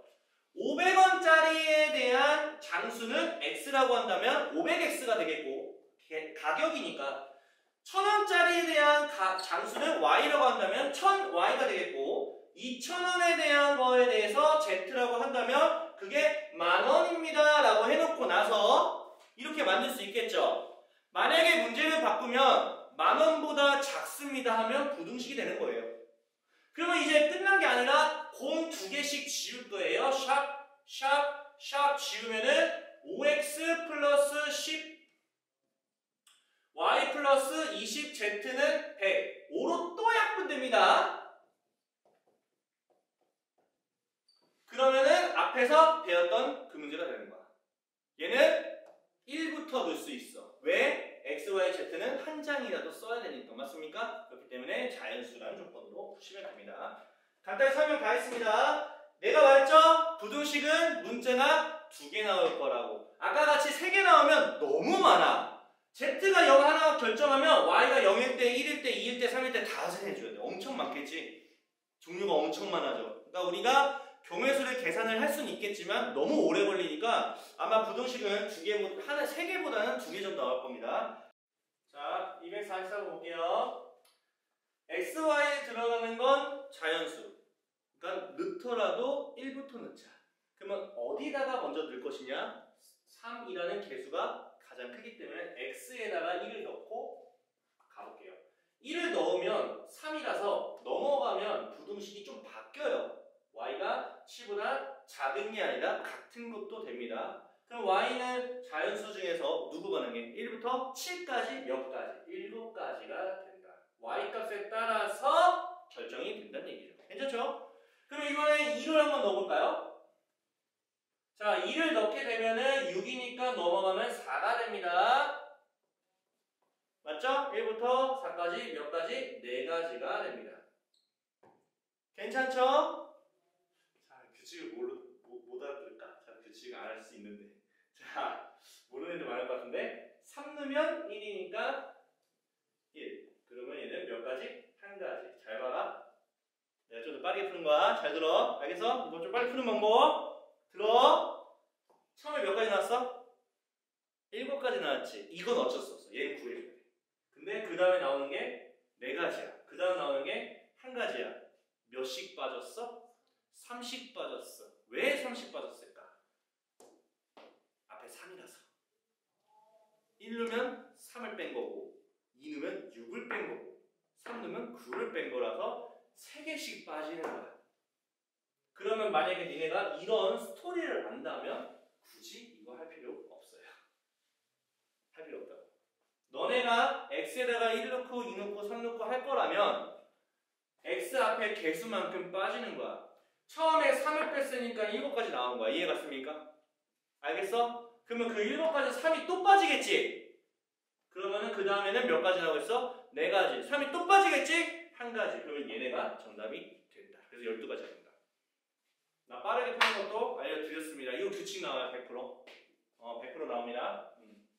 500원짜리에 대한 장수는 x라고 한다면 500x가 되겠고 가격이니까 1,000원짜리에 대한 장수는 y라고 한다면 1000y가 되겠고 2,000원에 대한 거에 대해서 z라고 한다면 그게 10,000원입니다 라고 해놓고 나서 이렇게 만들 수 있겠죠. 만약에 문제를 바꾸면 10,000원보다 작습니다 하면 부등식이 되는 거예요. 그러면 이제 끝난 게 아니라 공 2개씩 지울 거예요. 샵 지우면은 5x 플러스 10 y 플러스 20 z는 100 5로 또 약분됩니다. 그러면은 앞에서 배웠던 그 문제가 되는 거야. 얘는 1부터 넣을 수 있어. 왜? x, y, z는 한 장이라도 써야 되니까. 맞습니까? 그렇기 때문에 자연수라는 조건으로 푸시면 됩니다. 간단히 설명 다 했습니다. 내가 말했죠? 부등식은 문자가 2개 나올 거라고. 아까 같이 3개 나오면 너무 많아. z가 0 하나 결정하면 y가 0일 때, 1일 때, 2일 때, 3일 때 다 해줘야 돼. 엄청 많겠지? 종류가 엄청 많아져. 그러니까 우리가 경우의 계산을 할 수는 있겠지만 너무 오래 걸리니까 아마 부등식은 3개보다는 2개 정도 나올 겁니다. 자, 244번 볼게요. x, y에 들어가는 건 자연수. 그러니까 넣더라도 1부터 넣자. 그러면 어디다가 먼저 넣을 것이냐? 3이라는 개수가 가장 크기 때문에 x에다가 1을 넣고 가볼게요. 1을 넣으면 3이라서 넘어가면 부등식이 좀 바뀌어요. y가 7보다 작은 게 아니라 같은 것도 됩니다. 그럼 y는 자연수 중에서 누구 반응해? 1부터 7까지 몇 가지? 7가지가 된다. y 값에 따라서 결정이 된다는 얘기죠. 괜찮죠? 그럼 이번에 2를 한번 넣어볼까요? 자, 2를 넣게 되면은 6이니까 넘어가면 4가 됩니다. 맞죠? 1부터 4까지 몇 가지? 4가지가 됩니다. 괜찮죠? 규칙을 못 알아들을까? 자, 규칙을 알 수 있는데. 자, 모르는 애들 많을 것 같은데. 3 넣으면 1이니까 1. 그러면 얘는 몇 가지? 1가지. 잘 봐라. 내가 좀 더 빠르게 푸는 거야. 잘 들어. 알겠어? 이거 좀 빨리 푸는 방법. 들어. 처음에 몇 가지 나왔어? 7가지 나왔지. 이건 어쩔 수 없어. 얘는 구해줘야 돼. 근데 그 다음에 나오는 게 4가지야. 그 다음 나오는 게 1가지야. 몇씩 빠졌어? 30 빠졌어. 왜 30 빠졌을까? 앞에 3이라서. 1 넣으면 3을 뺀 거고 2 넣으면 6을 뺀 거고 3 넣으면 9를 뺀 거라서 3개씩 빠지는 거야. 그러면 만약에 니네가 이런 스토리를 안다면 굳이 이거 할 필요 없어요. 할 필요 없다고. 너네가 x에다가 1 넣고 2 넣고 3 넣고 할 거라면 x 앞에 개수만큼 빠지는 거야. 처음에 3을 뺐으니까 7까지 나온 거야. 이해 갔습니까? 알겠어? 그러면 그 7까지 3이 또 빠지겠지? 그러면은 그 다음에는 몇 가지 나오고 있어? 4가지. 3이 또 빠지겠지? 1가지. 그러면 얘네가 정답이 된다. 그래서 12가지가 된다. 나 빠르게 푸는 것도 알려드렸습니다. 이거 규칙 나와요. 100%. 100% 나옵니다.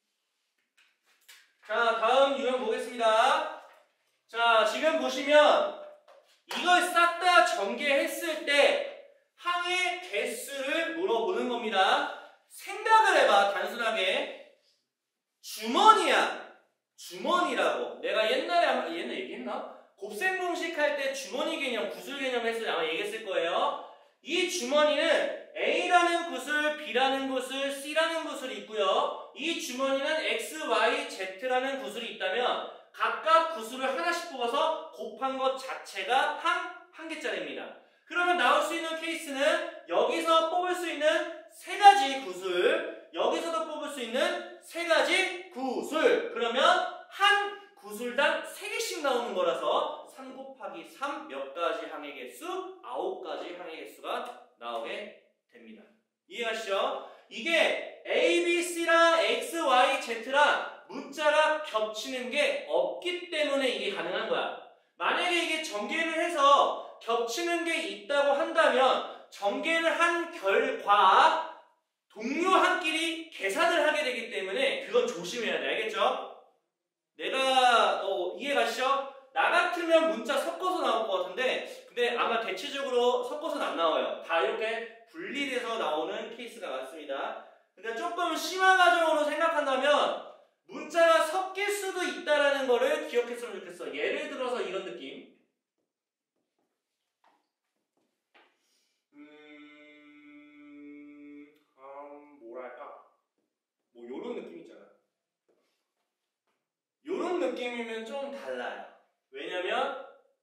자, 다음 유형 보겠습니다. 자, 지금 보시면 이걸 싹 다 전개했을 때 항의 개수를 물어보는 겁니다. 생각을 해봐. 단순하게 주머니야. 주머니라고. 내가 옛날에 얘기했나? 곱셈 공식 할 때 주머니 개념, 구슬 개념 했을 때 아마 얘기했을 거예요. 이 주머니는 A라는 구슬, B라는 구슬, C라는 구슬이 있고요. 이 주머니는 X, Y, Z라는 구슬이 있다면 각각 구슬을 하나씩 뽑아서 곱한 것 자체가 한 개짜리입니다. 그러면 나올 수 있는 케이스는 여기서 뽑을 수 있는 3가지 구슬, 여기서도 뽑을 수 있는 3가지 구슬. 그러면 한 구슬당 3개씩 나오는 거라서 3 곱하기 3 몇 가지 항의 개수? 9가지 항의 개수가 나오게 됩니다. 이해하시죠? 이게 A, B, C랑 X, Y, Z랑 문자가 겹치는 게 없기 때문에 이게 가능한 거야. 만약에 이게 전개를 해서 겹치는 게 있다고 한다면 전개를 한 결과 동료한끼리 계산을 하게 되기 때문에 그건 조심해야 돼. 알겠죠? 내가 이해 가시죠? 나 같으면 문자 섞어서 나올 것 같은데 근데 아마 대체적으로 섞어서는 안 나와요. 다 이렇게 분리돼서 나오는 케이스가 많습니다. 그러니까 조금 심화 과정으로 생각한다면 문자가 섞일 수도 있다는 거를 기억했으면 좋겠어. 예를 들어서 이런 느낌. 뭐랄까? 뭐 요런 느낌 있잖아. 요런 느낌이면 좀 달라요. 왜냐면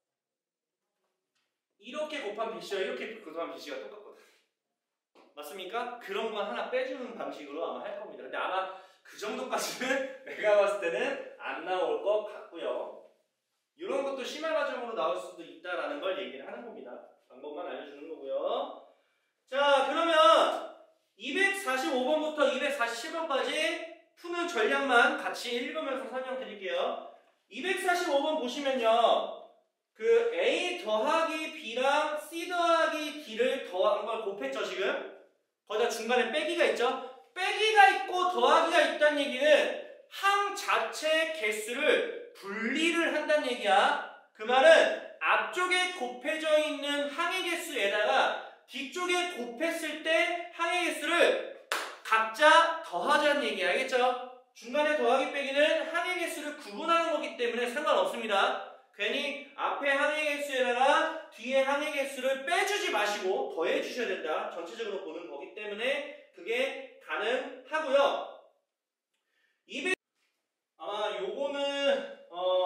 이렇게 곱한 BC와 이렇게 곱한 BC가 똑같거든. 맞습니까? 그런 건 하나 빼주는 방식으로 아마 할 겁니다. 근데 아마 그 정도까지는 내가 봤을 때는 안 나올 것 같고요. 이런 것도 심화 과정으로 나올 수도 있다라는 걸 얘기를 하는 겁니다. 방법만 알려주는 거고요. 자, 그러면 245번부터 247번까지 푸는 전략만 같이 읽으면서 설명드릴게요. 245번 보시면요. 그 A 더하기 B랑 C 더하기 D를 더한 걸 곱했죠, 지금? 거기다 중간에 빼기가 있죠? 빼기가 있고 더하기가 있다는 얘기는 항 자체 개수를 분리를 한다는 얘기야. 그 말은 앞쪽에 곱해져 있는 항의 개수에다가 뒤쪽에 곱했을 때 항의 개수를 각자 더하자는 얘기야. 알겠죠? 중간에 더하기 빼기는 항의 개수를 구분하는 거기 때문에 상관없습니다. 괜히 앞에 항의 개수에다가 뒤에 항의 개수를 빼주지 마시고 더해 주셔야 된다. 전체적으로 보는 거기 때문에 그게 가능하고요. 아마 요거는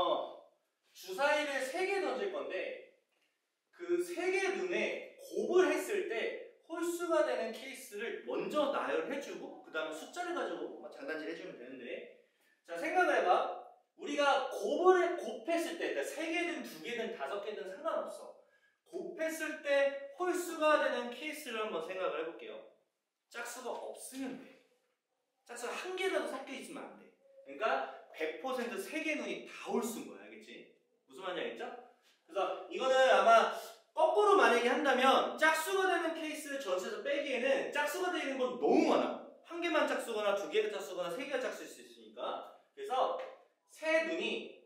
주사위를 3개 던질 건데 그 3개 눈에 곱을 했을 때 홀수가 되는 케이스를 먼저 나열해주고 그 다음에 숫자를 가지고 장난질 해주면 되는데 자 생각해봐. 우리가 곱했을 때 3개든 2개든 5개든 상관없어. 곱했을 때 홀수가 되는 케이스를 한번 생각을 해볼게요. 짝수가 없으면 돼. 짝수가 한 개라도 섞여 있으면 안 돼. 그러니까 100% 3개 눈이 다 홀수인 거야. 알겠지? 무슨 말인지 알겠죠? 그래서 이거는 아마 거꾸로 만약에 한다면 짝수가 되는 케이스 전체에서 빼기에는 짝수가 되는 건 너무 많아. 한 개만 짝수거나 2개가 짝수거나 3개가 짝수일 수 있으니까. 그래서 세 눈이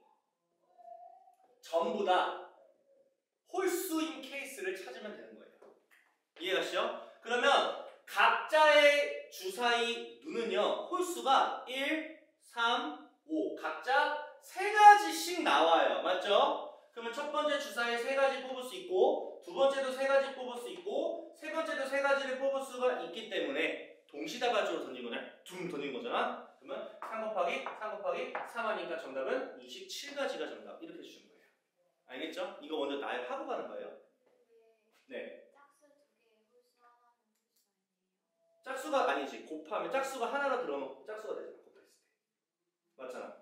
전부 다 홀수인 케이스를 찾으면 되는 거예요. 이해가시죠? 그러면 각자의 주사위 눈은요. 홀수가 1, 3, 5 각자 3가지씩 나와요. 맞죠? 그러면 첫 번째 주사위 3가지 뽑을 수 있고 두 번째도 3가지 뽑을 수 있고 세 번째도 세 가지를 뽑을 수가 있기 때문에 동시다발적으로 던진 거냐? 둥 던진 거잖아. 그러면 3 곱하기 3 곱하기 3 하니까 정답은 27가지가 정답. 이렇게 주는 거예요. 알겠죠? 이거 먼저 날 하고 가는 거예요. 네. 짝수가 아니지. 곱하면 짝수가 하나로 들어오면 짝수가 되잖아. 곱했을 때. 맞잖아.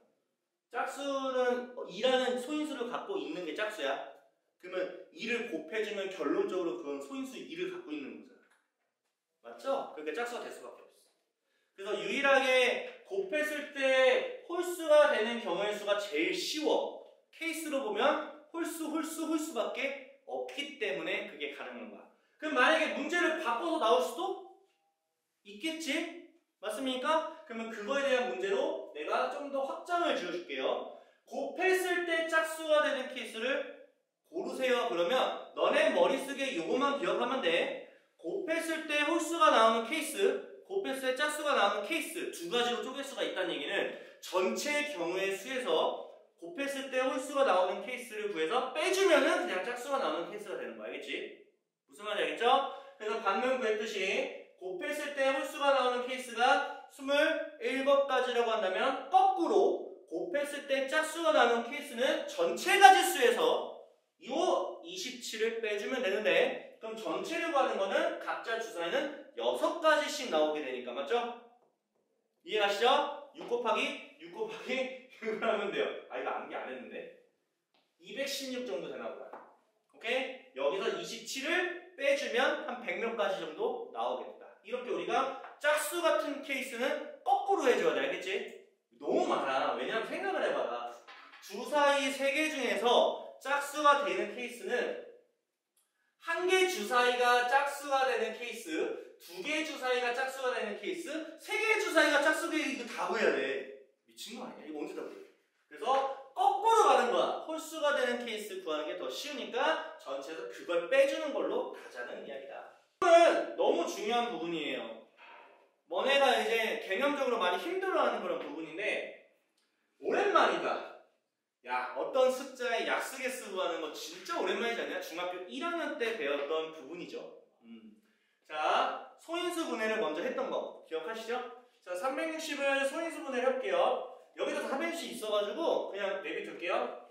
짝수는 2라는 소인수를 갖고 있는 게 짝수야. 그러면 2를 곱해주면 결론적으로 그건 소인수 2를 갖고 있는 거잖아. 맞죠? 그러니까 짝수가 될 수밖에 없어. 그래서 유일하게 곱했을 때 홀수가 되는 경우의 수가 제일 쉬워. 케이스로 보면 홀수밖에 없기 때문에 그게 가능한 거야. 그럼 만약에 문제를 바꿔서 나올 수도 있겠지? 맞습니까? 그러면 그거에 대한 문제로 내가 좀 더 확장을 지어줄게요. 곱했을 때 짝수가 되는 케이스를 고르세요. 그러면 너네 머릿속에 요거만 기억하면 돼. 곱했을 때 홀수가 나오는 케이스, 곱했을 때 짝수가 나오는 케이스 두 가지로 쪼갤 수가 있다는 얘기는 전체 경우의 수에서 곱했을 때 홀수가 나오는 케이스를 구해서 빼주면은 그냥 짝수가 나오는 케이스가 되는 거야. 알겠지? 무슨 말인지 알겠죠? 그래서 방금 구했듯이 곱했을 때 홀수가 나오는 케이스가 27가지라고 한다면 거꾸로 곱했을 때 짝수가 나오는 케이스는 전체 가지수에서 이 27을 빼주면 되는데 그럼 전체를 구하는 거는 각자 주사에는 6가지씩 나오게 되니까 맞죠? 이해가시죠? 6 곱하기 6을 하면 돼요. 아 이거 암기 안 했는데 216 정도 되나 보다. 오케이? 여기서 27을 빼주면 한 100몇 가지 정도 나오겠다. 이렇게 우리가 짝수 같은 케이스는 거꾸로 해줘야 돼. 알겠지? 너무 많아. 왜냐면 생각을 해봐라. 주사위 3개 중에서 짝수가 되는 케이스는 한 개 주사위가 짝수가 되는 케이스, 2개 주사위가 짝수가 되는 케이스, 3개 주사위가 짝수가 되는 이거 다 구해야 돼. 미친 거 아니야? 이거 언제 다 구해? 그래서 거꾸로 가는 거야. 홀수가 되는 케이스 구하는 게 더 쉬우니까 전체에서 그걸 빼주는 걸로 가자는 이야기다. 이거는 너무 중요한 부분이에요. 너네가 이제 개념적으로 많이 힘들어하는 그런 부분인데 오랜만이다. 야, 어떤 숫자의 약수개수 구하는 거 진짜 오랜만이지 않냐? 중학교 1학년 때 배웠던 부분이죠. 자, 소인수 분해를 먼저 했던 거 기억하시죠? 자, 360을 소인수 분해를 할게요. 여기도 400씩 있어가지고 그냥 내비둘게요.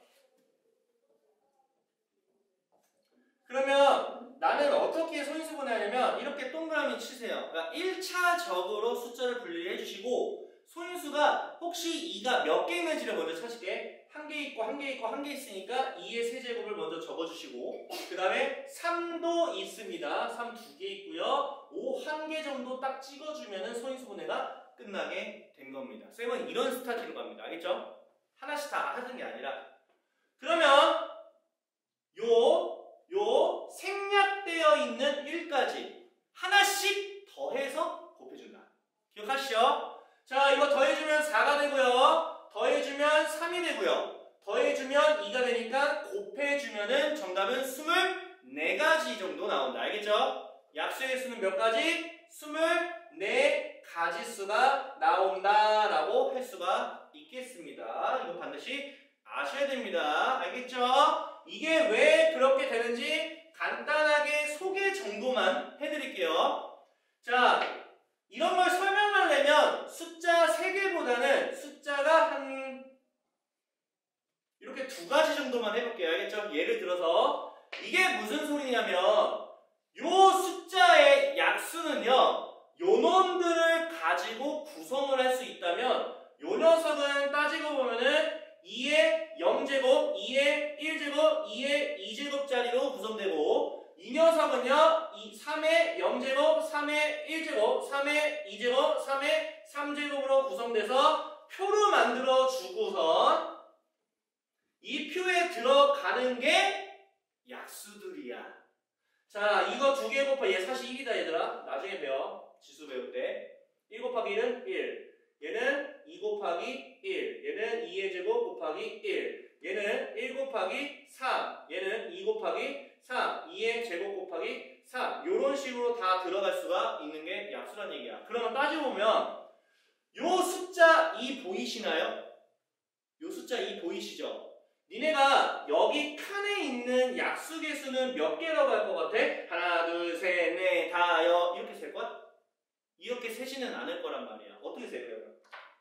그러면 나는 어떻게 소인수 분해하냐면 이렇게 동그라미 치세요. 그러니까 1차적으로 숫자를 분리해 주시고 소인수가 혹시 2가 몇 개 있는지를 먼저 찾을게. 1개 있고 1개 있고 1개 있으니까 2의 세제곱을 먼저 적어주시고 그 다음에 3도 있습니다. 3 2개 있고요. 5 1개 정도 딱 찍어주면 소인수 분해가 끝나게 된 겁니다. 쌤은 이런 스타일로 갑니다. 알겠죠? 하나씩 다 하는 게 아니라 그러면 요 생략되어 있는 1까지 하나씩 더해서 곱해준다. 기억하시죠? 자, 이거 더해주면 4가 되고요. 더해주면 3이 되고요. 더해주면 2가 되니까 곱해주면은 정답은 24가지 정도 나온다. 알겠죠? 약수의 수는 몇 가지? 24가지 수가 나온다라고 할 수가 있겠습니다. 이거 반드시 아셔야 됩니다. 알겠죠? 이게 왜 그렇게 되는지 간단하게 소개 정도만 해드릴게요. 자, 이런 걸 설명하려면 숫자 3개보다는 숫자가 한 이렇게 2가지 정도만 해볼게요. 알겠죠? 예를 들어서 이게 무슨 소리냐면 요 숫자의 약수는요 요 놈들을 가지고 구성을 할 수 있다면 요 녀석은 따지고 보면은 2의 0제곱, 2의 1제곱, 2의 2제곱짜리로 구성되고 이 녀석은요 3의 0제곱, 3의 1제곱, 3의 2제곱, 3의 3제곱으로 구성돼서 표로 만들어 주고선 이 표에 들어가는 게 약수들이야. 자, 이거 2개 곱하기 얘 사실 1이다 얘들아. 나중에 배워. 지수 배울 때 1 곱하기 1은 1. 얘는 2 곱하기 1. 얘는 2의 제곱 곱하기 1. 얘는 1 곱하기 3. 얘는 2 곱하기 3. 2의 제곱 곱하기 3. 요런 식으로 다 들어갈 수가 있는 게 약수란 얘기야. 그러면 따져보면 요 숫자 2 보이시나요? 요 숫자 2 보이시죠? 니네가 여기 칸에 있는 약수개수는 몇 개라고 할 것 같아? 하나, 둘, 셋, 넷, 다, 여 이렇게 셀 거야? 이렇게 세지는 않을 거란 말이야. 어떻게 셀 거야?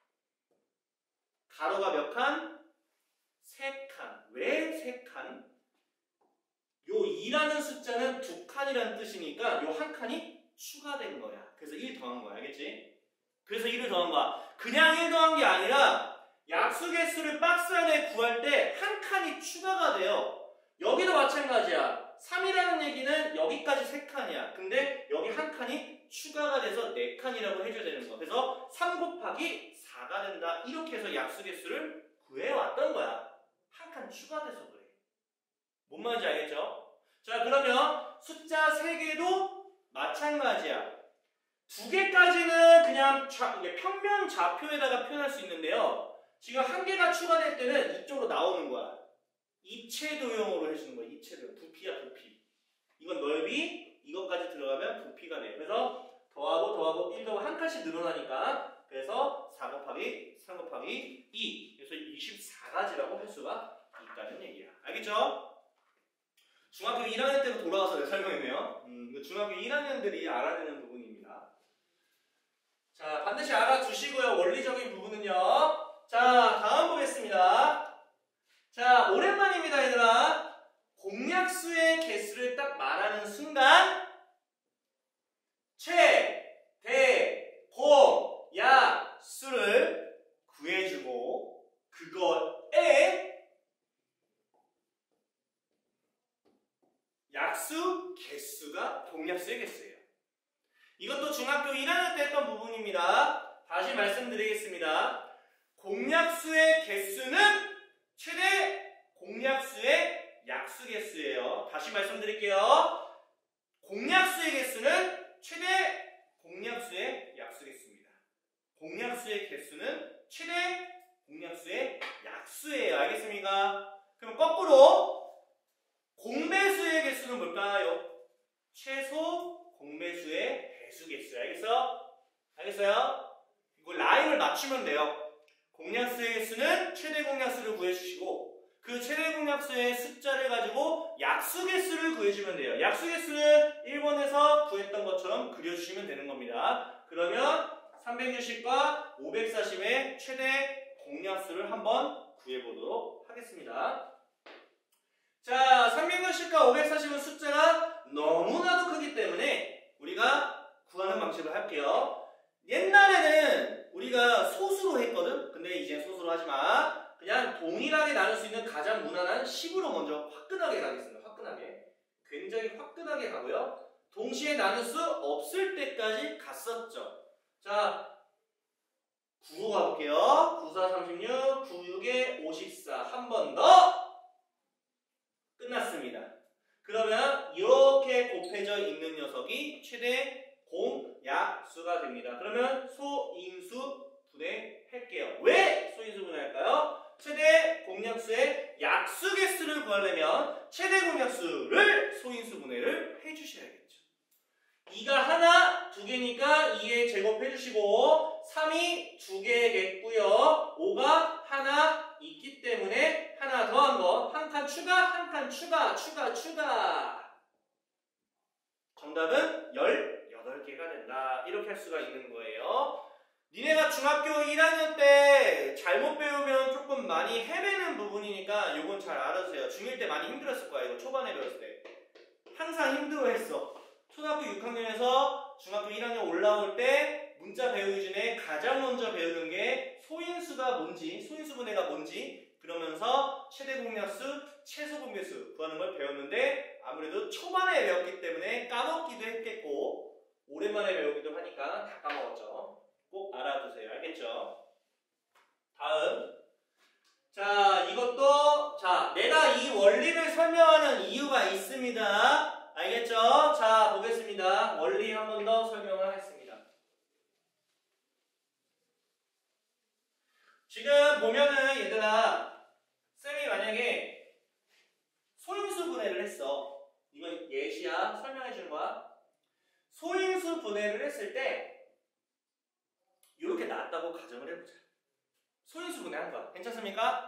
가로가 몇 칸? 3칸. 왜 3칸? 요 2라는 숫자는 2칸이라는 뜻이니까 요 한 칸이 추가된 거야. 그래서 1 더한 거야. 알겠지? 그래서 1을 더한 거야. 그냥 1 더한 게 아니라 약수 개수를 박스 안에 구할 때 한 칸이 추가가 돼요. 여기도 마찬가지야. 3이라는 얘기는 여기까지 3칸이야. 근데 여기 한 칸이 추가가 돼서 4칸이라고 해줘야 되는 거야. 그래서 3 곱하기 4가 된다. 이렇게 해서 약수 개수를 구해왔던 거야. 한 칸 추가돼서 그래. 뭔 말인지 알겠죠? 자, 그러면 숫자 3개도 마찬가지야. 2개까지는 그냥 평면 좌표에다가 표현할 수 있는데요. 지금 1개가 추가될 때는 이쪽으로 나오는 거야. 입체도형으로 해주는 거야. 입체도형. 부피야, 부피. 이건 넓이, 이것까지 들어가면 부피가 돼요. 그래서 더하고 1 더하고 한 칸씩 늘어나니까 그래서 4 곱하기 3 곱하기 2. 그래서 24가지라고 할 수가 있다는 얘기야. 알겠죠? 중학교 1학년 때로 돌아와서 내가 설명했네요. 중학교 1학년들이 알아야 되는 부분입니다. 자, 반드시 알아두시고요. 원리적인 부분은요. 자, 다음 보겠습니다. 자, 오랜만입니다, 얘들아. 공약수의 개수를 딱 말하는 순간 최, 대, 공, 약, 수를 구해주고 그거에 약수, 개수가 공약수의 개수예요. 이것도 중학교 1학년 때 했던 부분입니다. 다시 말씀드리겠습니다. 공약수의 개수는 최대 공약수의 약수 개수예요. 다시 말씀드릴게요. 공약수의 개수는 최대 공약수의 약수 개수입니다. 공약수의 개수는 최대 공약수의 약수예요. 알겠습니까? 그럼 거꾸로 공배수의 개수는 뭘까요? 최소 공배수의 배수개수. 알겠어? 알겠어요? 이거 라인을 맞추면 돼요. 공약수의 개수는 최대 공약수를 구해주시고 그 최대 공약수의 숫자를 가지고 약수개수를 구해주면 돼요. 약수개수는 1번에서 구했던 것처럼 그려주시면 되는 겁니다. 그러면 360과 540의 최대 공약수를 한번 구해보도록 하겠습니다. 자, 360과 540은 숫자가 너무나도 크기 때문에 우리가 구하는 방식을 할게요. 옛날에는 우리가 소수로 했거든? 근데 이제 소수로 하지 마. 그냥 동일하게 나눌 수 있는 가장 무난한 10으로 먼저 화끈하게 가겠습니다. 화끈하게. 굉장히 화끈하게 가고요. 동시에 나눌 수 없을 때까지 갔었죠. 자, 9로 가볼게요. 9, 4, 36, 9, 6에 54. 한 번 더. 끝났습니다. 그러면 이렇게 곱해져 있는 녀석이 최대 공약수가 됩니다. 그러면 소인수 분해할게요. 왜 소인수 분해할까요? 최대 공약수의 약수 개수를 구하려면 최대 공약수를 소인수 분해를 해주셔야겠죠. 2가 하나, 2개니까 2에 제곱해주시고 3이 2개겠고요. 5가 하나 있기 때문에 하나 더한 거 한 칸 추가, 한 칸 추가. 정답은 18개가 된다. 이렇게 할 수가 있는 거예요. 니네가 중학교 1학년 때 잘못 배우면 조금 많이 헤매는 부분이니까 이건 잘 알아주세요. 중1 때 많이 힘들었을 거야. 이거 초반에 배웠을 때. 항상 힘들어했어. 초등학교 6학년에서 중학교 1학년 올라올 때 문자 배우기 전에 가장 먼저 배우는 게 소인수가 뭔지, 소인수 분해가 뭔지 그러면서 최대 공약수, 최소 공배수 구하는 걸 배웠는데 아무래도 초반에 배웠기 때문에 까먹기도 했겠고 오랜만에 배우기도 하니까 다 까먹었죠. 꼭 알아두세요. 알겠죠? 다음. 자, 이것도 자, 내가 이 원리를 설명하는 이유가 있습니다. 알겠죠? 자, 보겠습니다. 원리 한 번 더 설명을 하겠습니다. 지금 보면은 얘들아, 쌤이 만약에 소인수 분해를 했어. 이건 예시야. 설명해 주는 거야. 소인수 분해를 했을 때 이렇게 나왔다고 가정을 해보자. 소인수 분해한 거야. 괜찮습니까?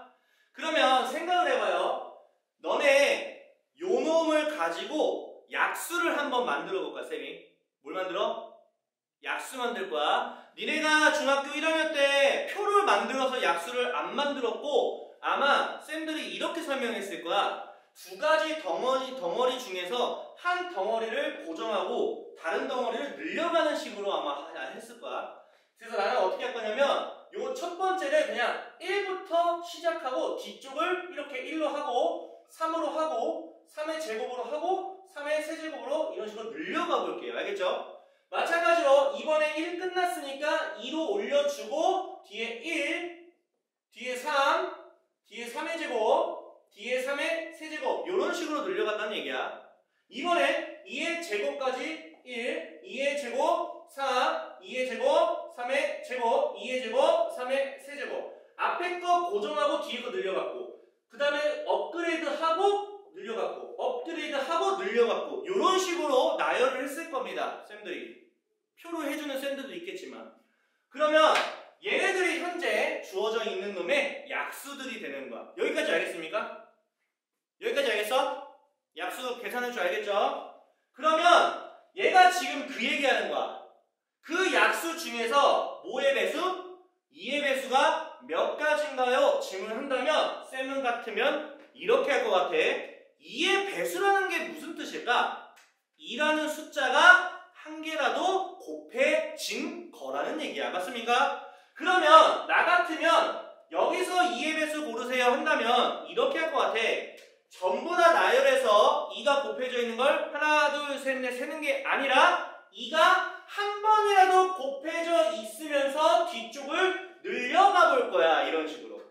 그러면 생각을 해봐요. 너네 요 놈을 가지고 약수를 한번 만들어 볼까, 쌤이? 뭘 만들어? 약수 만들 거야. 니네가 중학교 1학년 때 표를 만들어서 약수를 안 만들었고 아마 쌤들이 이렇게 설명했을 거야. 두 가지 덩어리 중에서 한 덩어리를 고정하고 다른 덩어리를 늘려가는 식으로 아마 했을 거야. 그래서 나는 어떻게 할 거냐면 요 첫 번째를 그냥 1부터 시작하고 뒤쪽을 이렇게 1로 하고 3으로 하고 3의 제곱으로 하고 3의 세제곱으로 이런 식으로 늘려가 볼게요. 알겠죠? 마찬가지로 이번에 1 끝났으니까 2로 올려주고 뒤에 1, 뒤에 3, 뒤에 3의 제곱, 뒤에 3의 세제곱 이런 식으로 늘려갔다는 얘기야. 이번에 2의 제곱까지 1, 2의 제곱, 4, 2의 제곱, 3의 제곱, 2의 제곱, 3의 세제곱. 앞에 거 고정하고 뒤에 거 늘려갔고 그 다음에 업그레이드하고 늘려갔고 업그레이드하고 늘려갔고 이런 식으로 나열을 했을 겁니다. 쌤들이. 표로 해주는 쌤들도 있겠지만 그러면 얘네들이 현재 주어져 있는 놈의 약수들이 되는 거야. 여기까지 알겠습니까? 여기까지 알겠어? 약수 계산할 줄 알겠죠? 그러면 얘가 지금 그 얘기하는 거야. 그 약수 중에서 뭐의 배수? 2의 배수가 몇 가지인가요? 질문한다면 쌤은 같으면 이렇게 할 것 같아. 2의 배수라는 게 무슨 뜻일까? 2라는 숫자가 한 개라도 곱해진 거라는 얘기야. 맞습니까? 그러면 나 같으면 여기서 2의 배수 고르세요 한다면 이렇게 할 것 같아. 전부 다 나열해서 2가 곱해져 있는 걸 하나, 둘, 셋, 넷 세는 게 아니라 2가 한 번이라도 곱해져 있으면서 뒤쪽을 늘려가 볼 거야. 이런 식으로.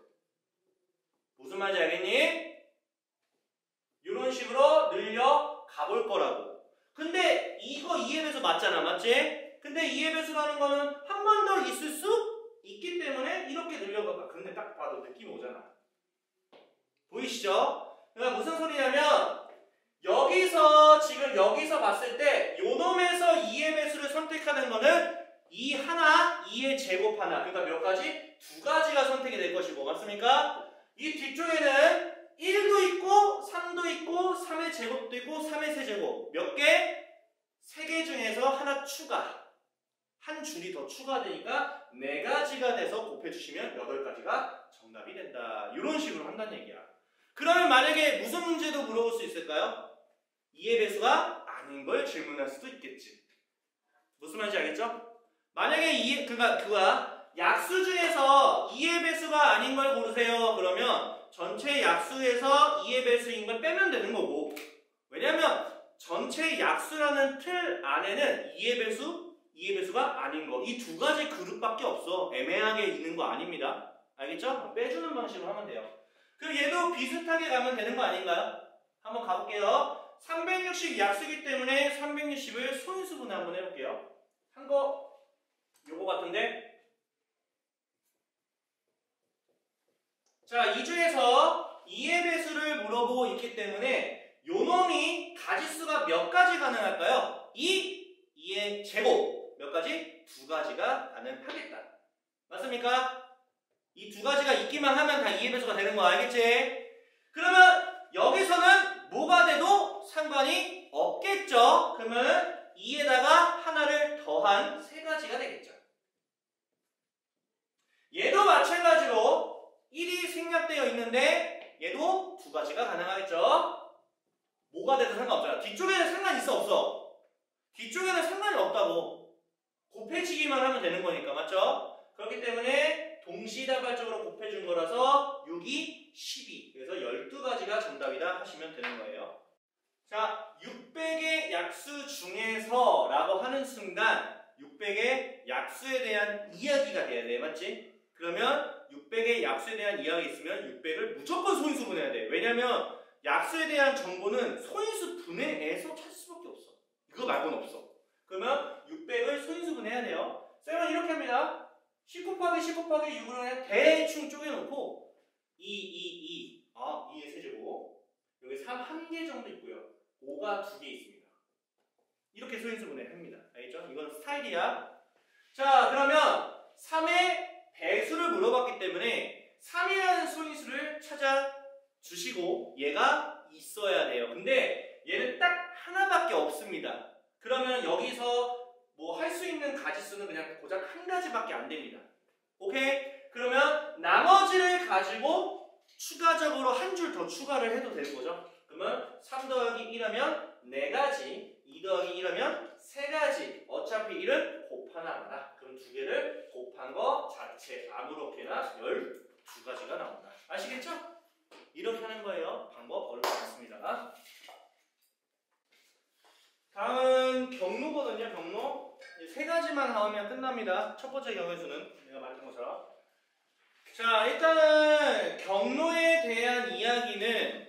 무슨 말인지 알겠니? 이런 식으로 늘려가 볼 거라고. 근데 이거 2의 배수 맞잖아. 맞지? 근데 2의 배수라는 거는 한 번 더 있을 수 있기 때문에 이렇게 늘려가. 근데 딱 봐도 느낌 오잖아. 보이시죠? 그러니까 무슨 소리냐면 지금 여기서 봤을 때 요놈에서 2의 배수를 선택하는 거는 2 하나, 2의 제곱 하나. 그러니까 몇 가지? 두 가지가 선택이 될 것이고. 맞습니까? 이 뒤쪽에는 1도 있고 3도 있고 3의 제곱도 있고 3의 세제곱 몇 개? 3개 중에서 하나 추가 한 줄이 더 추가되니까 4가지가 돼서 곱해주시면 8가지가 정답이 된다. 이런 식으로 한다는 얘기야. 그러면 만약에 무슨 문제도 물어볼 수 있을까요? 2의 배수가 아닌 걸 질문할 수도 있겠지. 무슨 말인지 알겠죠? 만약에 그가 약수 중에서 2의 배수가 아닌 걸 고르세요. 그러면 전체 약수에서 2의 배수인 걸 빼면 되는 거고 왜냐면 전체 약수라는 틀 안에는 2의 배수가 아닌 거 이 두 가지 그룹밖에 없어. 애매하게 있는 거 아닙니다. 알겠죠? 빼주는 방식으로 하면 돼요. 그럼 얘도 비슷하게 가면 되는 거 아닌가요? 한번 가볼게요. 360 약수기 때문에 360을 소인수분해 한번 해볼게요. 한 거 요거 같은데 자, 이 중에서 2의 배수를 물어보고 있기 때문에 요 놈이 가지수가 몇 가지 가능할까요? 2의 제곱 몇 가지? 2가지가 가능하겠다. 맞습니까? 이 2가지가 있기만 하면 다 2의 배수가 되는 거 알겠지? 그러면 여기서는 뭐가 돼도 상관이 없겠죠? 그러면 2에다가 하나를 더한 3가지가 되겠죠. 얘도 마찬가지로 1이 생략되어 있는데 얘도 2가지가 가능하겠죠? 뭐가 돼도 상관없잖아. 뒤쪽에는 상관 있어 없어? 뒤쪽에는 상관이 없다고. 곱해지기만 하면 되는 거니까. 맞죠? 그렇기 때문에 동시다발적으로 곱해준 거라서 6이 12. 그래서 12가지가 정답이다 하시면 되는 거예요. 자, 600의 약수 중에서 라고 하는 순간 600의 약수에 대한 이야기가 돼야 돼. 맞지? 그러면 600의 약수에 대한 이야기가 있으면 600을 무조건 소인수 분해해야 돼. 왜냐면 약수에 대한 정보는 소인수 분해에서 찾을 수밖에 없어. 이거 말고는 없어. 그러면 600을 소인수 분해해야 돼요. 쌤은 이렇게 합니다. 10 곱하기 10 곱하기 6을 그냥 대충 쪼개놓고 2의 세제곱 여기 3 한 개 정도 있고요. 5가 2개 있습니다. 이렇게 소인수 분해합니다. 알겠죠? 이건 스타일이야. 자, 그러면 3의 배수를 물어봤기 때문에 3이라는 소인수를 찾아주시고 얘가 있어야 돼요. 근데 얘는 딱 하나밖에 없습니다. 그러면 여기서 뭐 할 수 있는 가지수는 그냥 고작 한 가지밖에 안 됩니다. 오케이? 그러면 나머지를 가지고 추가적으로 한 줄 더 추가를 해도 되는 거죠. 그러면 3 더하기 1하면 4가지, 2 더하기 1하면 3가지. 어차피 1은 곱하나 마라. 그럼 2개를 곱한 거 자체 아무렇게나 12가지가 나온다. 아시겠죠? 이렇게 하는 거예요. 방법 어렵지 않습니다. 다음은 경로거든요. 경로. 3가지만 하면 끝납니다. 첫 번째 경우에서는 내가 말했던 것처럼. 자, 일단은 경로에 대한 이야기는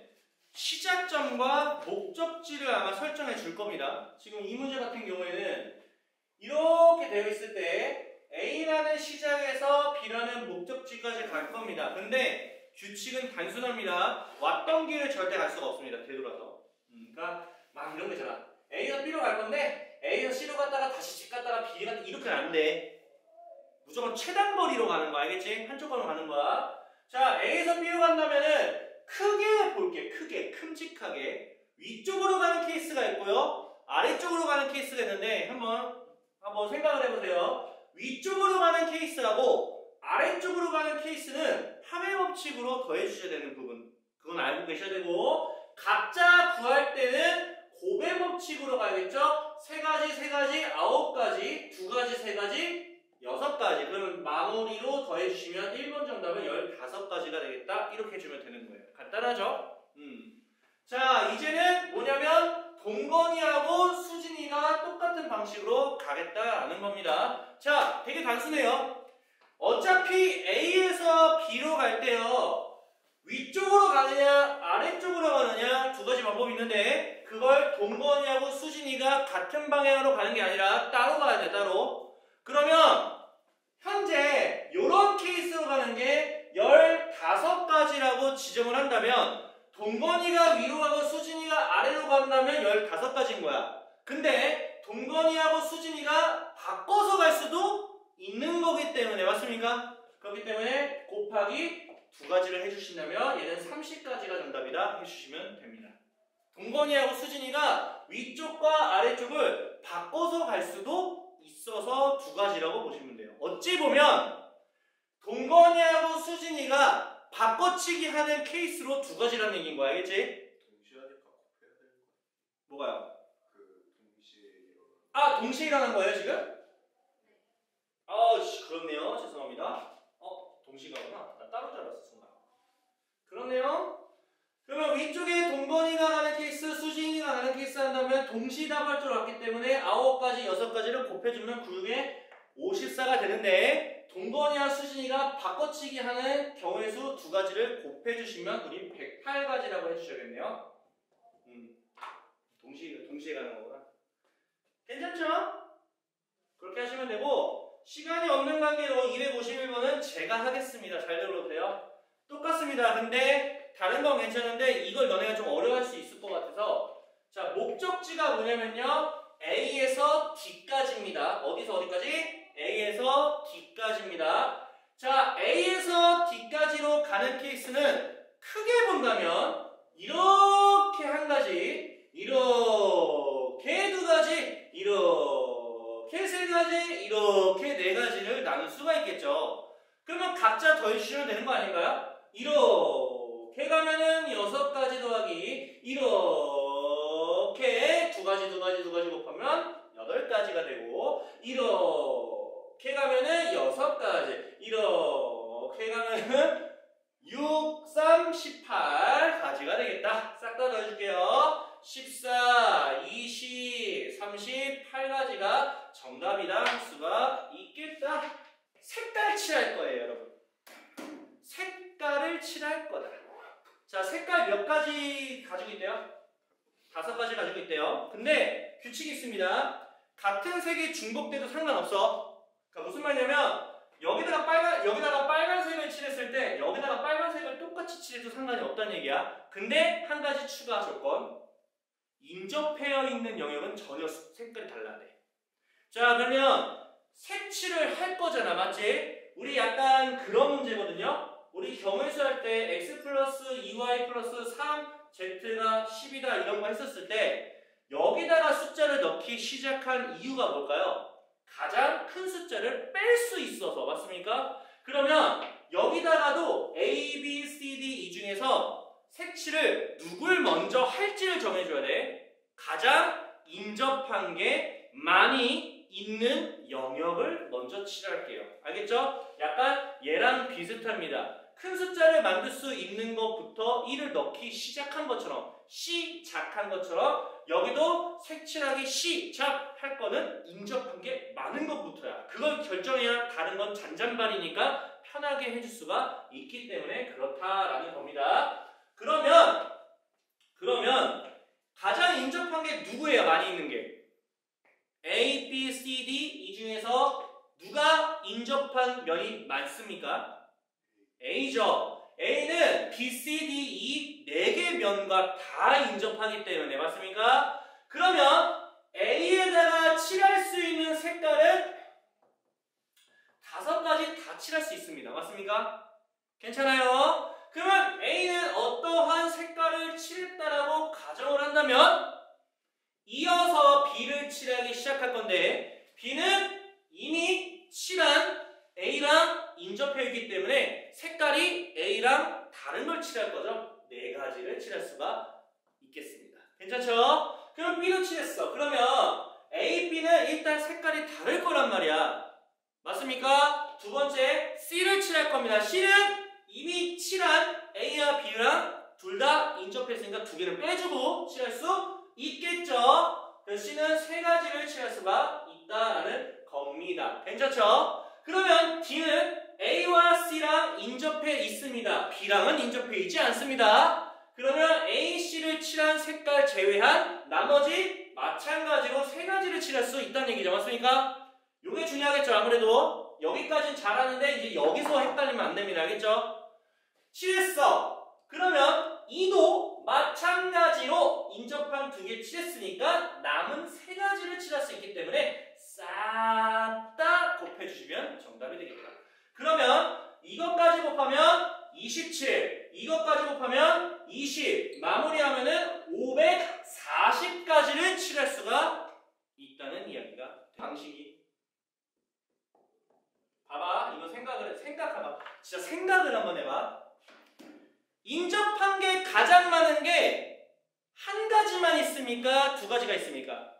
시작점과 목적지를 아마 설정해 줄 겁니다. 지금 이 문제 같은 경우에는 이렇게 되어 있을 때 A라는 시작에서 B라는 목적지까지 갈 겁니다. 근데 규칙은 단순합니다. 왔던 길을 절대 갈 수가 없습니다. 되돌아서. 그러니까 막 이런 거잖아. A에서 B로 갈 건데 A에서 C로 갔다가 다시 집 갔다가 B 갔다가 이렇게는 안 돼. 무조건 최단 거리로 가는 거 알겠지? 한쪽 가로 가는 거야. 자, A에서 B로 간다면은 크게 볼게. 크게, 큼직하게 위쪽으로 가는 케이스가 있고요. 아래쪽으로 가는 케이스가 있는데 한번 생각을 해보세요. 위쪽으로 가는 케이스하고 아래쪽으로 가는 케이스는 합의 법칙으로 더해주셔야 되는 부분. 그건 알고 계셔야 되고 각자 구할 때는 곱의 법칙으로 가야겠죠? 3가지, 3가지, 9가지, 2가지, 3가지, 6가지. 그러면 마무리로 더해주시면 1번 정답은 15가지가 되겠다. 이렇게 해주면 되는 거예요. 간단하죠? 자, 이제는 뭐냐면 동건이하고 수진이가 똑같은 방식으로 가겠다라는 겁니다. 자, 되게 단순해요. 어차피 A에서 B로 갈 때요. 위쪽으로 가느냐 아래쪽으로 가느냐 2가지 방법이 있는데 그걸 동건이하고 수진이가 같은 방향으로 가는 게 아니라 따로 가야 돼. 따로. 그러면 현재 이런 케이스로 가는 게 15가지라고 지정을 한다면 동건이가 위로 가고 수진이가 아래로 간다면 15가지인 거야. 근데 동건이하고 수진이가 바꿔서 갈 수도 있는 거기 때문에 맞습니까? 그렇기 때문에 곱하기 2가지를 해주신다면 얘는 30가지가 정답이다 해주시면 됩니다. 동건이하고 수진이가 위쪽과 아래쪽을 바꿔서 갈 수도 있어서 2가지라고 보시면 돼요. 어찌 보면 동건이하고 수진이가 바꿔치기 하는 케이스로 2가지라는 얘기인 거야. 알겠지?
동시에 하니까 곱해야 되는 거.
뭐가요?
동시에 일어나.
아, 동시에 일어나는 거예요 지금? 그렇네요. 죄송합니다. 동시가구나. 나 따로 줄 알았어 순간. 그렇네요. 그러면 위쪽에 동건이가 가는 케이스, 수진이가 가는 케이스 한다면 동시다발적으로 왔기 때문에 9가지, 6가지를 곱해주면 9에 54가 되는데 동건이와 수진이가 바꿔치기 하는 경우의 수 2가지를 곱해주시면 우리 108가지라고 해주셔야겠네요. 동시에 가는 거구나. 괜찮죠? 그렇게 하시면 되고 시간이 없는 관계로 251번은 제가 하겠습니다. 잘 들어보세요. 똑같습니다. 근데 다른 건 괜찮은데 이걸 너네가 좀 어려워할 수 있을 것 같아서 자, 목적지가 뭐냐면요. A에서 D까지입니다. 어디서 어디까지? A에서 D까지입니다. 자, A에서 D까지로 가는 케이스는 크게 본다면 이렇게 한 가지, 이렇게 2가지, 이렇게 3가지, 이렇게 4가지를 나눌 수가 있겠죠. 그러면 각자 더해주시면 되는 거 아닌가요? 이렇게 가면은 6가지 더하기 이렇게 2가지 곱하면 8가지가 되고 이렇게 가면은 6가지 이렇게 가면은 6, 3, 18가지가 되겠다. 싹 다 더해줄게요. 14, 20, 38가지가 정답이다 할 수가 있겠다. 색깔 칠할 거예요 여러분. 색깔을 칠할 거다. 자, 색깔 몇 가지 가지고 있대요? 5가지 가지고 있대요. 근데 규칙이 있습니다. 같은 색이 중복돼도 상관없어. 그러니까 무슨 말이냐면 여기다가 빨간색을 칠했을 때 여기다가 빨간색을 똑같이 칠해도 상관이 없다는 얘기야. 근데 한 가지 추가 조건. 인접해 있는 영역은 전혀 색깔이 달라야 돼. 자, 그러면 색칠을 할 거잖아. 맞지? 우리 약간 그런 문제거든요. 우리 경우에서 할 때 x 플러스 2y 플러스 3z가 10이다 이런 거 했었을 때 여기다가 숫자를 넣기 시작한 이유가 뭘까요? 가장 큰 숫자를 뺄 수 있어서 맞습니까? 그러면 여기다가도 A, B, C, D 이 중에서 색칠을 누굴 먼저 할지를 정해줘야 돼. 가장 인접한 게 많이 있는 영역을 먼저 칠할게요. 알겠죠? 약간 얘랑 비슷합니다. 큰 숫자를 만들 수 있는 것부터 1을 넣기 시작한 것처럼 시작한 것처럼 여기도 색칠하기 시작할 거는 인접한 게 많은 것부터야. 그걸 결정해야 다른 건 잔잔바리니까 편하게 해줄 수가 있기 때문에 그렇다라는 겁니다. 그러면 가장 인접한 게 누구예요? 많이 있는 게 A, B, C, D 이 중에서 누가 인접한 면이 많습니까? A죠. A는 B, C, D, E 4개 면과 다 인접하기 때문에 맞습니까? 그러면 A에다가 칠할 수 있는 색깔은 5가지 다 칠할 수 있습니다. 맞습니까? 괜찮아요? 그러면 A는 어떠한 색깔을 칠했다라고 가정을 한다면 이어서 B를 칠하기 시작할 건데 B는 이미 칠한 A랑 인접해 있기 때문에 색깔이 A랑 다른 걸 칠할 거죠. 4가지를 칠할 수가 있겠습니다. 괜찮죠? 그럼 B도 칠했어. 그러면 A, B는 일단 색깔이 다를 거란 말이야. 맞습니까? 두 번째 C를 칠할 겁니다. C는 이미 칠한 A와 B랑 둘 다 인접했으니까 2개를 빼주고 칠할 수 있겠죠. 그래서 C는 3가지를 칠할 수가 있다라는 겁니다. 괜찮죠? 그러면 D는 A와 C랑 인접해 있습니다. B랑은 인접해 있지 않습니다. 그러면 A, C를 칠한 색깔 제외한 나머지 마찬가지로 3가지를 칠할 수 있다는 얘기죠. 맞습니까? 요게 중요하겠죠. 아무래도 여기까지는 잘하는데 이제 여기서 헷갈리면 안 됩니다. 알겠죠? 칠했어. 그러면 E도 마찬가지로 인접한 2개 칠했으니까 남은 3가지를 칠할 수 있기 때문에 싹 다 곱해주시면 정답이 되겠다. 그러면 이것까지 곱하면 27, 이것까지 곱하면 20, 마무리하면은 540가지를 칠할 수가 있다는 이야기가 방식이. 봐봐, 이거 생각해봐. 진짜 생각을 한번 해봐. 인접한 게 가장 많은 게 한 가지만 있습니까? 2가지가 있습니까?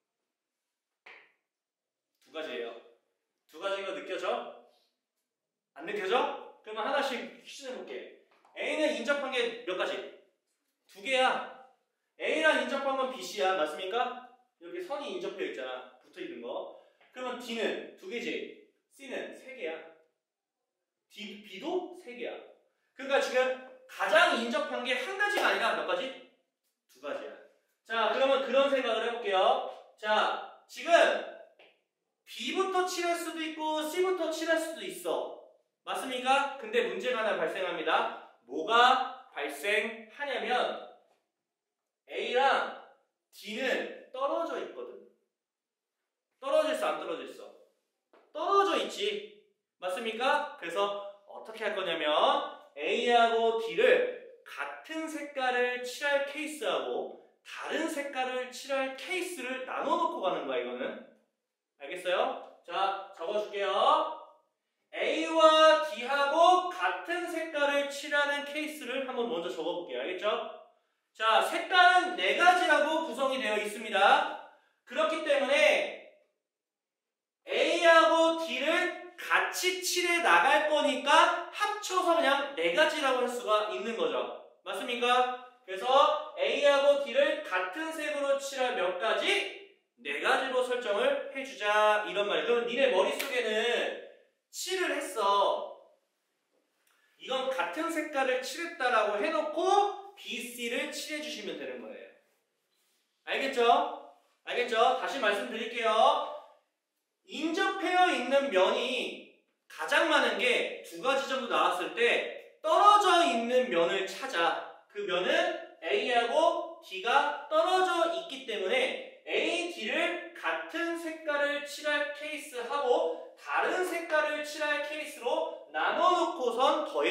2가지예요. 2가지인 거 느껴져? 안 느껴져? 그러면 하나씩 추진해볼게. A는 인접한 게 몇 가지? 2개야. A랑 인접한 건 BC야. 맞습니까? 이렇게 선이 인접해 있잖아. 붙어 있는 거. 그러면 D는 2개지. C는 3개야. B도 3개야. 그러니까 지금 가장 인접한 게 한 가지가 아니라 몇 가지? 2가지야. 자, 그러면 그런 생각을 해볼게요. 자, 지금 B부터 칠할 수도 있고 C부터 칠할 수도 있어. 맞습니까? 근데 문제가 하나 발생합니다. 뭐가 발생하냐면 A랑 D는 떨어져 있거든. 떨어져 있어, 안 떨어져 있어? 떨어져 있지. 맞습니까? 그래서 어떻게 할 거냐면 A하고 D를 같은 색깔을 칠할 케이스하고 다른 색깔을 칠할 케이스를 나눠 놓고 가는 거야, 이거는. 알겠어요? 자, 적어줄게요. A와 D하고 같은 색깔을 칠하는 케이스를 한번 먼저 적어볼게요. 알겠죠? 자, 색깔은 4가지라고 구성이 되어 있습니다. 그렇기 때문에 A하고 D를 같이 칠해 나갈 거니까 합쳐서 그냥 4가지라고 할 수가 있는 거죠. 맞습니까? 그래서 A하고 D를 같은 색으로 칠할 몇 가지? 4가지로 설정을 해주자 이런 말이에요. 그럼 니네 머릿속에는 칠을 했어. 이건 같은 색깔을 칠했다라고 해놓고 BC를 칠해주시면 되는 거예요. 알겠죠? 알겠죠? 다시 말씀드릴게요. 인접되어 있는 면이 가장 많은 게 2가지 정도 나왔을 때 떨어져 있는 면을 찾아. 그 면은 A하고 D가 떨어져 있기 때문에 A, D를 같은 색깔을 칠할 케이스하고 다른 색깔을 칠할 케이스로 나눠놓고선 더해주시면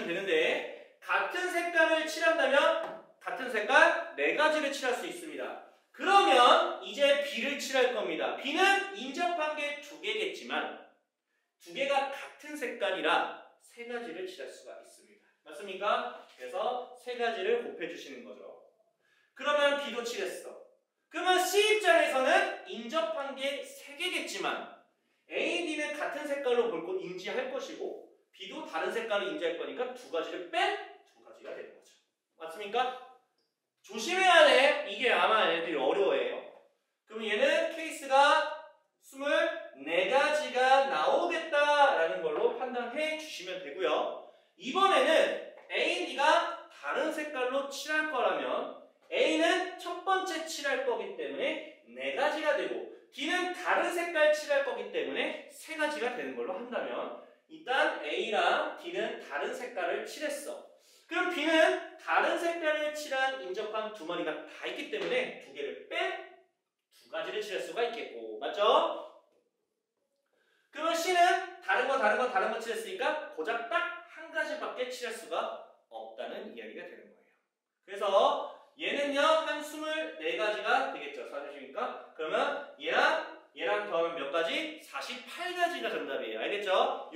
되는데 같은 색깔을 칠한다면 같은 색깔 4가지를 칠할 수 있습니다. 그러면 이제 B를 칠할 겁니다. B는 인접한 게 2개겠지만 2개가 같은 색깔이라 3가지를 칠할 수가 있습니다. 맞습니까? 그래서 3가지를 곱해주시는 거죠. 그러면 B도 칠했어. 그러면 C 입장에서는 인접한 게 3개겠지만 A, D는 같은 색깔로 인지할 것이고 B도 다른 색깔로 인지할 거니까 2가지를 뺀 2가지가 되는 거죠. 맞습니까? 조심해야 돼. 이게 아마 애들이 어려워해요. 그럼 얘는 케이스가 24가지가 나오겠다라는 걸로 판단해 주시면 되고요. 이번에는 A, D가 다른 색깔로 칠할 거라면 A는 첫 번째 칠할 거기 때문에 4가지가 되고 D는 다른 색깔 칠할 거기 때문에 3가지가 되는 걸로 한다면 일단 A랑 D는 다른 색깔을 칠했어. 그럼 B는 다른 색깔을 칠한 인접한 2마리가 다 있기 때문에 2개를 뺀 2가지를 칠할 수가 있겠고, 맞죠? 그러면 C는 다른 거 칠했으니까 고작 딱 1가지밖에 칠할 수가 없다는 이야기가 되는 거예요. 그래서 얘는요 한 24가지가 되겠죠. 사주시니까 그러면 얘랑 더하면 몇 가지? 48가지가 정답이에요. 알겠죠?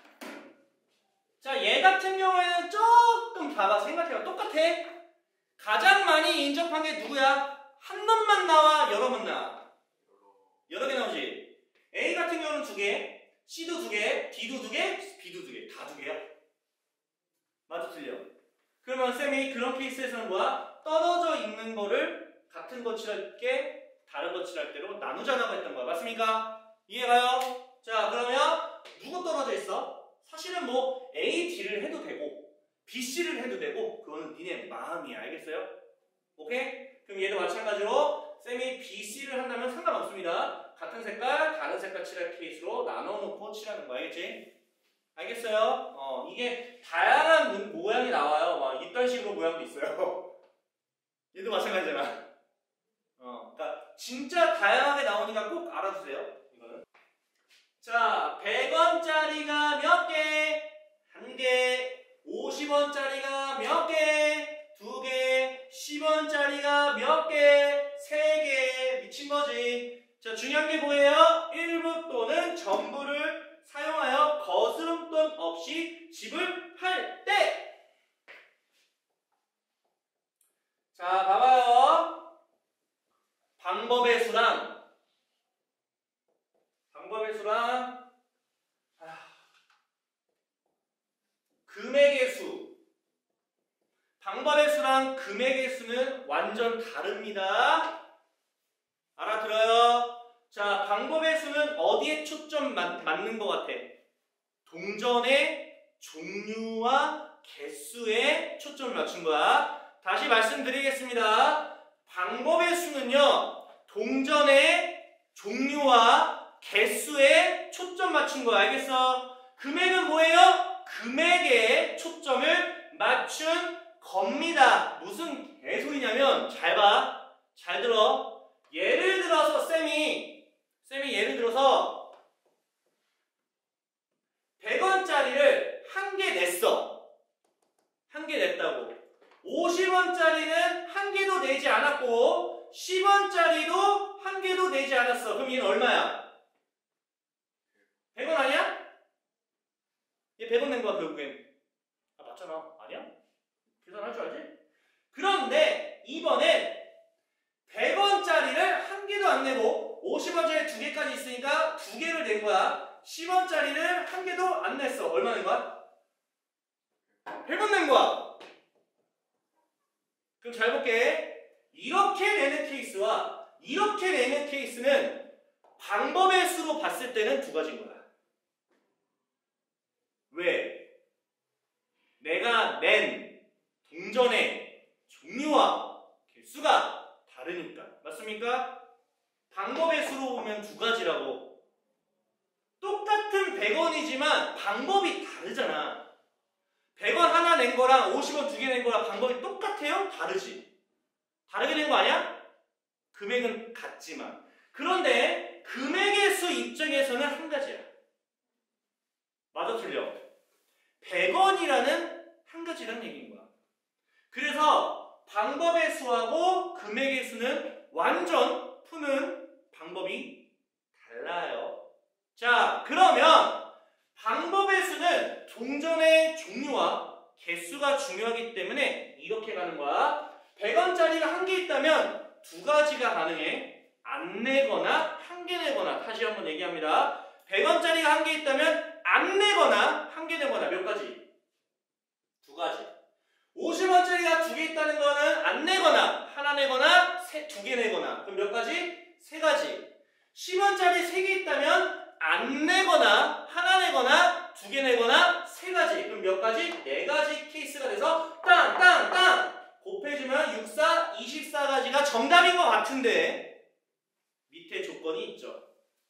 자, 얘 같은 경우에는 조금 봐봐. 생각해봐. 똑같아. 가장 많이 인접한 게 누구야? 한 놈만 나와? 여러 번 나와? 여러 개 나오지? A 같은 경우는 2개, C도 2개, D도 2개, B도 2개. 다 2개야. 맞아, 틀려? 그러면 쌤이 그런 케이스에서는 뭐야? 떨어져 있는 거를 같은 거 칠할 게 다른 거 칠할 때로 나누자라고 했던 거야. 맞습니까? 이해가요? 자, 그러면 누구 떨어져 있어? 사실은 뭐 A, D를 해도 되고 B, C를 해도 되고 그거는 니네 마음이야. 알겠어요? 오케이? 그럼 얘도 마찬가지로 쌤이 B, C를 한다면 상관없습니다. 같은 색깔, 다른 색깔 칠할 케이스로 나눠놓고 칠하는 거 알겠지? 알겠어요? 이게 다양한 모양이 나와요. 막 이딴 식으로 모양도 있어요. 얘도 마찬가지잖아. 그러니까 진짜 다양하게 나오니까 꼭 알아두세요. 이거는. 자, 100원짜리가 몇 개? 1개. 50원짜리가 몇 개? 2개. 10원짜리가 몇 개? 3개. 미친 거지. 자, 중요한 게 뭐예요? 일부 또는 전부를 사용하여 거스름돈 없이 지불할 때. 자, 봐봐요. 방법의 수랑 금액의 수. 방법의 수랑 금액의 수는 완전 다릅니다. 알아들어요? 자, 방법의 수는 어디에 초점 맞는 것 같아? 동전의 종류와 개수에 초점을 맞춘 거야. 다시 말씀드리겠습니다. 방법의 수는요, 동전의 종류와 개수에 초점 맞춘 거야. 알겠어? 금액은 뭐예요? 금액에 초점을 맞춘 겁니다. 무슨 개소리냐면, 잘 봐. 잘 들어. 예를 들어서 쌤이 예를 들어서 100원짜리를 1개 냈어. 1개 냈다고. 50원짜리는 1개도 내지 않았고 10원짜리도 1개도 내지 않았어. 그럼 얘는 얼마야? 100원 아니야? 얘 100원 낸 거야 결국엔. 아 맞잖아. 아니야? 계산할 줄 알지? 그런데 이번엔 100원짜리를 1개도 안 내고 50원짜리 2개까지 있으니까 2개를 낸 거야. 10원짜리를 1개도 안 냈어. 얼마 낸 거야? 100원 낸 거야. 그럼 잘 볼게. 이렇게 내는 케이스와 이렇게 내는 케이스는 방법의 수로 봤을 때는 2가지인 거야. 왜? 내가 낸 동전의 종류와 개수가 다르니까. 맞습니까? 방법의 수로 보면 2가지라고. 똑같은 100원이지만 방법이 다르잖아. 100원 하나 낸 거랑 50원 2개 낸 거랑 방법이 똑같아요? 다르지. 다르게 된 거 아니야? 금액은 같지만. 그런데 금액의 수 입장에서는 1가지야. 맞아 틀려? 100원이라는 한 가지란 얘기인 거야. 그래서 방법의 수하고 금액의 수는 완전 푸는 방법이 달라요. 자, 그러면 방법의 수는 동전의 종류와 개수가 중요하기 때문에 이렇게 가는 거야. 100원짜리가 한 개 있다면 두 가지가 가능해. 안 내거나 한 개 내거나. 다시 한번 얘기합니다. 100원짜리가 한 개 있다면 안 내거나 한 개 내거나. 몇 가지? 두 가지. 50원짜리가 두 개 있다는 거는 안 내거나 하나 내거나 두 개 내거나. 그럼 몇 가지? 세 가지. 10원짜리 세 개 있다면 안 내거나 하나 내거나 두 개 내거나 세 가지. 그럼 몇 가지? 네 가지 케이스가 돼서 땅 곱해주면 6, 4, 24가지가 정답인 것 같은데 밑에 조건이 있죠.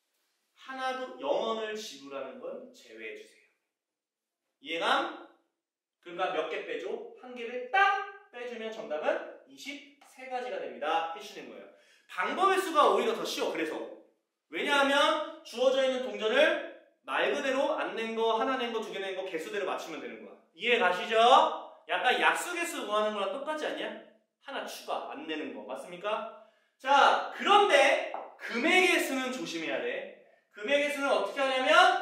하나도 0원을 지불하는 건 제외해주세요. 이해감? 그러니까 몇 개 빼줘? 한 개를 딱 빼주면 정답은 23가지가 됩니다. 해주시는 거예요. 방법의 수가 오히려 더 쉬워. 그래서 왜냐하면 주어져 있는 동전을 말 그대로 안 낸 거, 하나 낸 거, 두 개 낸 거 개수대로 맞추면 되는 거야. 이해 가시죠? 약간 약수개수 구하는 거랑 똑같지 않냐? 하나 추가, 안 내는 거. 맞습니까? 자, 그런데 금액의 수는 조심해야 돼. 금액의 수는 어떻게 하냐면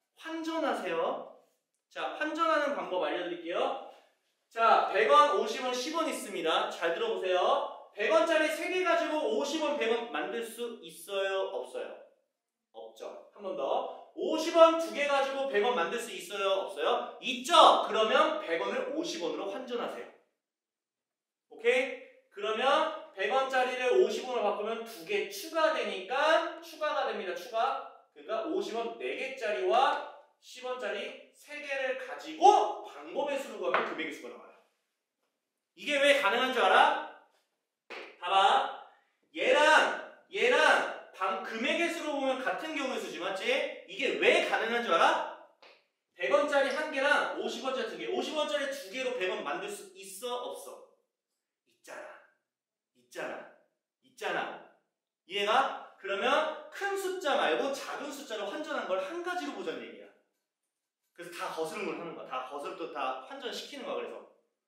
환전하세요. 자, 환전하는 방법 알려드릴게요. 자, 100원, 50원, 10원 있습니다. 잘 들어보세요. 100원짜리 3개 가지고 50원, 100원 만들 수 있어요? 없어요? 없죠. 한 번 더. 50원 2개 가지고 100원 만들 수 있어요? 없어요? 있죠? 그러면 100원을 50원으로 환전하세요. 오케이? 그러면 100원짜리를 50원으로 바꾸면 2개 추가되니까 추가가 됩니다. 추가. 그러니까 50원 4개짜리와 10원짜리 3개를 가지고 방법의 수를 구하면 금액의 수가 나와요. 이게 왜 가능한 줄 알아? 봐봐. 얘랑 금액의 수로 보면 같은 경우의 수지, 맞지? 이게 왜 가능한 줄 알아? 100원짜리 한 개랑 50원짜리 두 개. 50원짜리 두 개로 100원 만들 수 있어? 없어? 있잖아. 이해가? 그러면 큰 숫자 말고 작은 숫자로 환전한 걸 한 가지로 보자는 얘기야. 그래서 다 거스른 걸 하는 거야. 다 거스를 또 다 환전시키는 거야. 그래서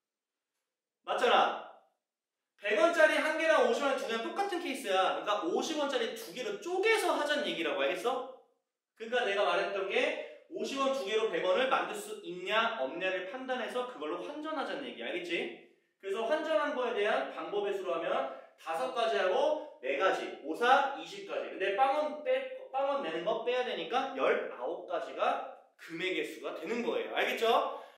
맞잖아. 100원짜리 한 개랑 50원짜리 두 개랑 똑같은 케이스야. 그러니까 50원짜리 두 개로 쪼개서 하자는 얘기라고. 알겠어? 그러니까 내가 말했던 게 50원 두 개로 100원을 만들 수 있냐 없냐를 판단해서 그걸로 환전하자는 얘기. 알겠지? 그래서 환전한 거에 대한 방법의 수로 하면 5가지 하고 4가지, 5, 4, 20가지. 근데 빵원 내는 거 빼야 되니까 19가지가 금액의 수가 되는 거예요. 알겠죠?